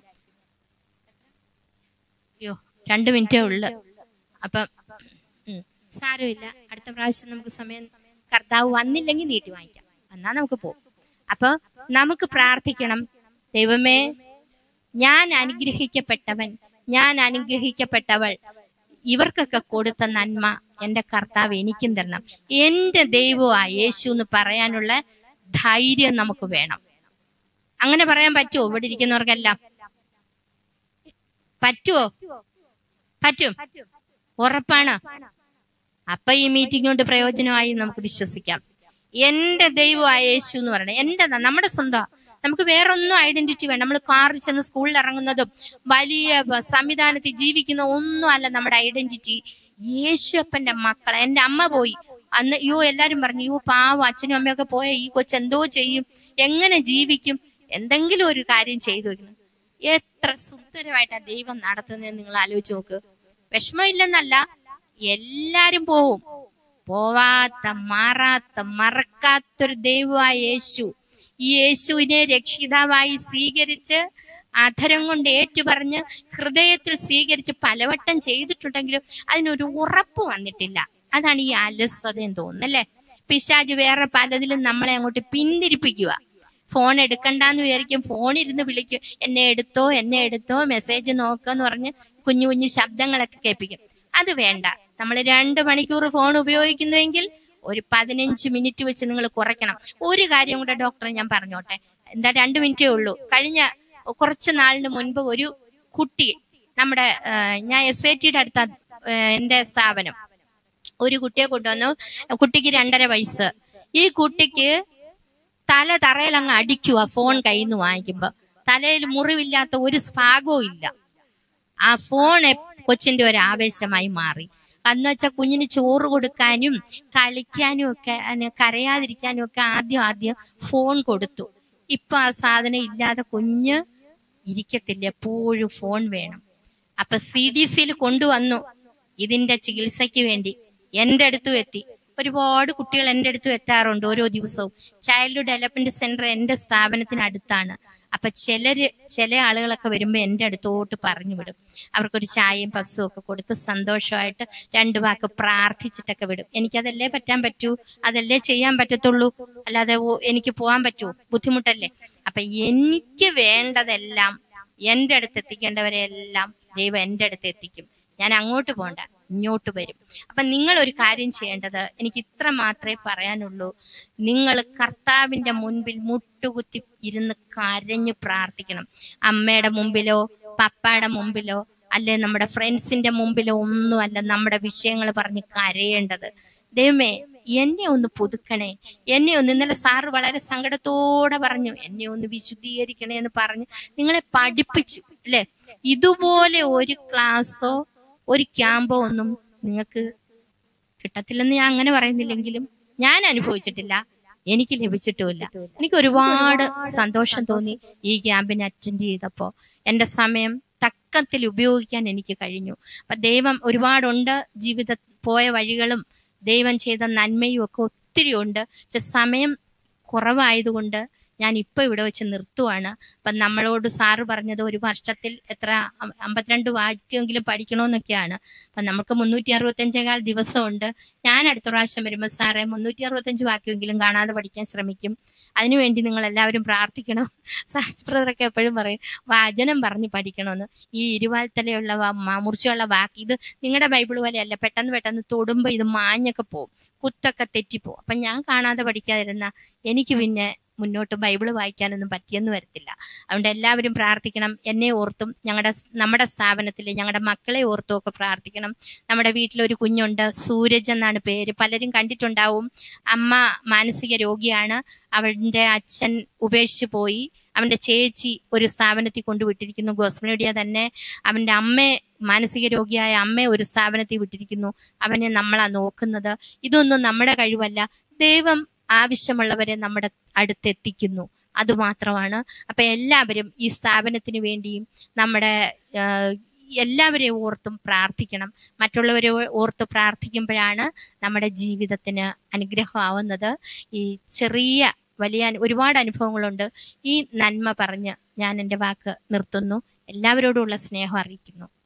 അയ്യോ, രണ്ടു മിനിറ്റേ ഉള്ളു. അപ്പൊ ഉം സാരമില്ല, അടുത്ത പ്രാവശ്യം നമുക്ക് സമയം കർത്താവ് വന്നില്ലെങ്കിൽ നീട്ടി വാങ്ങിക്കാം, എന്നാ നമുക്ക് പോകും. അപ്പൊ നമുക്ക് പ്രാർത്ഥിക്കണം, ദൈവമേ ഞാൻ അനുഗ്രഹിക്കപ്പെട്ടവൻ, ഞാൻ അനുഗ്രഹിക്കപ്പെട്ടവൾ, ഇവർക്കൊക്കെ കൊടുത്ത നന്മ എന്റെ കർത്താവ് എനിക്കും തരണം. എന്റെ ദൈവമാ യേശു എന്ന് പറയാനുള്ള ധൈര്യം നമുക്ക് വേണം. അങ്ങനെ പറയാൻ പറ്റുമോ? ഇവിടെ ഇരിക്കുന്നവർക്കെല്ലാം പറ്റുമോ? പറ്റും, ഉറപ്പാണ്. അപ്പൊ ഈ മീറ്റിംഗ് കൊണ്ട് പ്രയോജനമായി നമുക്ക് വിശ്വസിക്കാം. എന്റെ ദൈവമായ യേശു എന്ന് പറയണേ എന്റെ നമ്മുടെ സ്വന്തം. നമുക്ക് വേറൊന്നും ഐഡന്റിറ്റി വേണം. നമ്മൾ കാറിൽ ചെന്ന് സ്കൂളിൽ ഇറങ്ങുന്നതും വലിയ സംവിധാനത്തിൽ ജീവിക്കുന്ന ഒന്നും അല്ല നമ്മുടെ ഐഡന്റിറ്റി. യേശുപ്പന്റെ മക്കളെ. എന്റെ അമ്മ പോയി അന്ന്, യോ എല്ലാരും പറഞ്ഞു, യോ പാവം അച്ഛനും അമ്മയൊക്കെ പോയ ഈ കൊച്ചെന്തോ ചെയ്യും, എങ്ങനെ ജീവിക്കും, എന്തെങ്കിലും ഒരു കാര്യം ചെയ്തു വെക്കണം. എത്ര സുന്ദരമായിട്ടാ ദൈവം നടത്തുന്നതെന്ന് നിങ്ങൾ ആലോചിച്ച് നോക്ക്. വിഷമമില്ലെന്നല്ല, എല്ലാരും പോവും. പോവാത്ത മാറാത്ത മറക്കാത്തൊരു ദൈവമായ യേശു. ഈ യേശുവിനെ രക്ഷിതാവായി സ്വീകരിച്ച് അധരം കൊണ്ട് ഏറ്റുപറഞ്ഞ് ഹൃദയത്തിൽ സ്വീകരിച്ച് പലവട്ടം ചെയ്തിട്ടുണ്ടെങ്കിലും അതിനൊരു ഉറപ്പ് വന്നിട്ടില്ല. അതാണ് ഈ അലസതയെന്ന് തോന്നുന്നല്ലേ. പിശാച് വേറെ പലതിലും നമ്മളെ അങ്ങോട്ട് പിന്തിരിപ്പിക്കുക. ഫോൺ എടുക്കണ്ടെന്ന് വിചാരിക്കും, ഫോണിരുന്ന് വിളിക്കും, എന്നെ എടുത്തോ എന്നെ എടുത്തോ മെസ്സേജ് നോക്കാന്ന് പറഞ്ഞ് കുഞ്ഞു കുഞ്ഞു ശബ്ദങ്ങളൊക്കെ കേൾപ്പിക്കും. അത് വേണ്ട. നമ്മൾ രണ്ട് മണിക്കൂർ ഫോൺ ഉപയോഗിക്കുന്നുവെങ്കിൽ ഒരു പതിനഞ്ച് മിനിറ്റ് വെച്ച് നിങ്ങൾ കുറയ്ക്കണം. ഒരു കാര്യം കൂടെ ഡോക്ടറെ ഞാൻ പറഞ്ഞോട്ടെ, എന്താ രണ്ട് മിനിറ്റേ ഉള്ളൂ. കഴിഞ്ഞ കുറച്ച് നാളിന് മുൻപ് ഒരു കുട്ടി, നമ്മുടെ ഞാൻ എസ് ഐ ടിയുടെ അടുത്ത എന്റെ സ്ഥാപനം, ഒരു കുട്ടിയെ കൊണ്ടുവന്നു. കുട്ടിക്ക് രണ്ടര വയസ്സ്. ഈ കുട്ടിക്ക് തല തറയിൽ അങ്ങ് അടിക്കുക ഫോൺ കയ്യിൽ നിന്ന് വാങ്ങിക്കുമ്പോ. തലയിൽ മുറിവില്ലാത്ത ഒരു ഭാഗവും ഇല്ല. ആ ഫോൺ കൊച്ചിന്റെ ഒരു ആവേശമായി മാറി. അന്ന് വെച്ചാൽ കുഞ്ഞിന് ചോറ് കൊടുക്കാനും കളിക്കാനും ഒക്കെ കരയാതിരിക്കാനും ഒക്കെ ആദ്യം ആദ്യം ഫോൺ കൊടുത്തു. ഇപ്പൊ ആ സാധനം ഇല്ലാതെ കുഞ്ഞ് ഇരിക്കത്തില്ല, എപ്പോഴും ഫോൺ വേണം. അപ്പൊ സി ഡി സിയിൽ കൊണ്ടുവന്നു ഇതിന്റെ ചികിത്സയ്ക്ക് വേണ്ടി. എന്റെ അടുത്തും എത്തി. ഒരുപാട് കുട്ടികൾ എൻ്റെ അടുത്തും എത്താറുണ്ട് ഓരോ ദിവസവും. ചൈൽഡ് ഡെവലപ്മെന്റ് സെന്റർ എന്റെ സ്ഥാപനത്തിനടുത്താണ്. അപ്പൊ ചിലര് ചില ആളുകളൊക്കെ വരുമ്പോ എൻ്റെ അടുത്തോട്ട് പറഞ്ഞു വിടും. അവർക്കൊരു ചായയും പപ്സും ഒക്കെ കൊടുത്ത് സന്തോഷമായിട്ട് രണ്ടു വാക്ക് പ്രാർത്ഥിച്ചിട്ടൊക്കെ വിടും. എനിക്കതല്ലേ പറ്റാൻ പറ്റൂ, അതല്ലേ ചെയ്യാൻ പറ്റത്തുള്ളൂ, അല്ലാതെ എനിക്ക് പോകാൻ പറ്റുമോ? ബുദ്ധിമുട്ടല്ലേ. അപ്പൊ എനിക്ക് വേണ്ടതെല്ലാം എൻ്റെ അടുത്ത് എത്തിക്കേണ്ടവരെല്ലാം ദൈവം എൻ്റെ അടുത്ത് എത്തിക്കും. ഞാൻ അങ്ങോട്ട് പോണ്ട, ഇങ്ങോട്ട് വരും. അപ്പൊ നിങ്ങൾ ഒരു കാര്യം ചെയ്യേണ്ടത്, എനിക്ക് ഇത്ര മാത്രമേ പറയാനുള്ളൂ. നിങ്ങൾ കർത്താവിന്റെ മുൻപിൽ മുട്ടുകുത്തി ഇരുന്ന് കരഞ്ഞു പ്രാർത്ഥിക്കണം. അമ്മയുടെ മുമ്പിലോ പപ്പയുടെ മുമ്പിലോ അല്ലെ നമ്മുടെ ഫ്രണ്ട്സിന്റെ മുമ്പിലോ ഒന്നും അല്ല നമ്മുടെ വിഷയങ്ങൾ പറഞ്ഞ് കരയേണ്ടത്. ദൈവമേ, എന്നെ ഒന്ന് പുതുക്കണേ, എന്നെ ഒന്ന്, ഇന്നലെ സാറ് വളരെ സങ്കടത്തോടെ പറഞ്ഞു എന്നെ ഒന്ന് വിശുദ്ധീകരിക്കണേ എന്ന് പറഞ്ഞു നിങ്ങളെ പഠിപ്പിച്ചു അല്ലെ. ഇതുപോലെ ഒരു ക്ലാസ്സോ ഒരു ക്യാമ്പോ ഒന്നും നിങ്ങൾക്ക് കിട്ടത്തില്ലെന്ന് ഞാൻ അങ്ങനെ പറയുന്നില്ലെങ്കിലും ഞാൻ അനുഭവിച്ചിട്ടില്ല, എനിക്ക് ലഭിച്ചിട്ടുമില്ല. എനിക്ക് ഒരുപാട് സന്തോഷം തോന്നി ഈ ക്യാമ്പിന് അറ്റൻഡ് ചെയ്തപ്പോ. എന്റെ സമയം തക്കത്തിൽ ഉപയോഗിക്കാൻ എനിക്ക് കഴിഞ്ഞു. അപ്പൊ ദൈവം ഒരുപാടുണ്ട്, ജീവിത പോയ വഴികളും ദൈവം ചെയ്ത നന്മയും ഒക്കെ ഒത്തിരി ഉണ്ട്. പക്ഷെ സമയം കുറവായതുകൊണ്ട് ഞാൻ ഇപ്പൊ ഇവിടെ വെച്ച് നിർത്തുവാണ്. അപ്പൊ നമ്മളോട് സാറ് പറഞ്ഞത് ഒരു വർഷത്തിൽ എത്ര അമ്പത്തിരണ്ട് വാക്യമെങ്കിലും പഠിക്കണമെന്നൊക്കെയാണ്. അപ്പൊ നമുക്ക് മുന്നൂറ്റി അറുപത്തി അഞ്ചേകാൽ ദിവസമുണ്ട്. ഞാൻ അടുത്ത പ്രാവശ്യം വരുമ്പോൾ സാറേ മുന്നൂറ്റി അറുപത്തഞ്ച് വാക്യമെങ്കിലും കാണാതെ പഠിക്കാൻ ശ്രമിക്കും, അതിനുവേണ്ടി നിങ്ങൾ എല്ലാവരും പ്രാർത്ഥിക്കണം. സാജ് ബ്രദറൊക്കെ എപ്പോഴും പറയും വചനം പറഞ്ഞ് പഠിക്കണമെന്ന്. ഈ ഇരുവാൽത്തലയുള്ള മാമൂർച്ചയുള്ള വാക്ക് ഇത് നിങ്ങളുടെ ബൈബിൾ പോലെയല്ല, പെട്ടെന്ന് പെട്ടെന്ന് തൊടുമ്പോ ഇത് മാഞ്ഞൊക്കെ പോവും, കുത്തൊക്കെ തെറ്റിപ്പോവും. അപ്പൊ ഞാൻ കാണാതെ പഠിക്കാതിരുന്ന എനിക്ക് പിന്നെ മുന്നോട്ട് ബൈബിള് വായിക്കാനൊന്നും പറ്റിയെന്ന് വരത്തില്ല. അതുകൊണ്ട് എല്ലാവരും പ്രാർത്ഥിക്കണം. എന്നെ ഓർത്തും ഞങ്ങളുടെ നമ്മുടെ സ്ഥാപനത്തിലെ ഞങ്ങളുടെ മക്കളെ ഓർത്തും ഒക്കെ പ്രാർത്ഥിക്കണം. നമ്മുടെ വീട്ടിലൊരു കുഞ്ഞുണ്ട്, സൂരജ് എന്നാണ് പേര്, പലരും കണ്ടിട്ടുണ്ടാവും. അമ്മ മാനസിക രോഗിയാണ്. അവന്റെ അച്ഛൻ ഉപേക്ഷിച്ച് പോയി. അവന്റെ ചേച്ചി ഒരു സ്ഥാപനത്തിൽ കൊണ്ടുവിട്ടിരിക്കുന്നു, ഗോസ്ബൽ മീഡിയ തന്നെ. അവന്റെ അമ്മ മാനസിക രോഗിയായ അമ്മ ഒരു സ്ഥാപനത്തിൽ വിട്ടിരിക്കുന്നു. അവനെ നമ്മളാ നോക്കുന്നത്. ഇതൊന്നും നമ്മുടെ കഴിവല്ല, ദൈവം ആവശ്യമുള്ളവരെ നമ്മുടെ അടുത്തെത്തിക്കുന്നു, അതുമാത്രമാണ്. അപ്പൊ എല്ലാവരും ഈ സ്ഥാപനത്തിന് വേണ്ടിയും നമ്മുടെ എല്ലാവരെയും ഓർത്തും പ്രാർത്ഥിക്കണം. മറ്റുള്ളവരെ ഓർത്ത് പ്രാർത്ഥിക്കുമ്പോഴാണ് നമ്മുടെ ജീവിതത്തിന് അനുഗ്രഹമാവുന്നത്. ഈ ചെറിയ വലിയ ഒരുപാട് അനുഭവങ്ങളുണ്ട്. ഈ നന്മ പറഞ്ഞ് ഞാൻ എൻ്റെ വാക്ക് നിർത്തുന്നു. എല്ലാവരോടുമുള്ള സ്നേഹം അറിയിക്കുന്നു.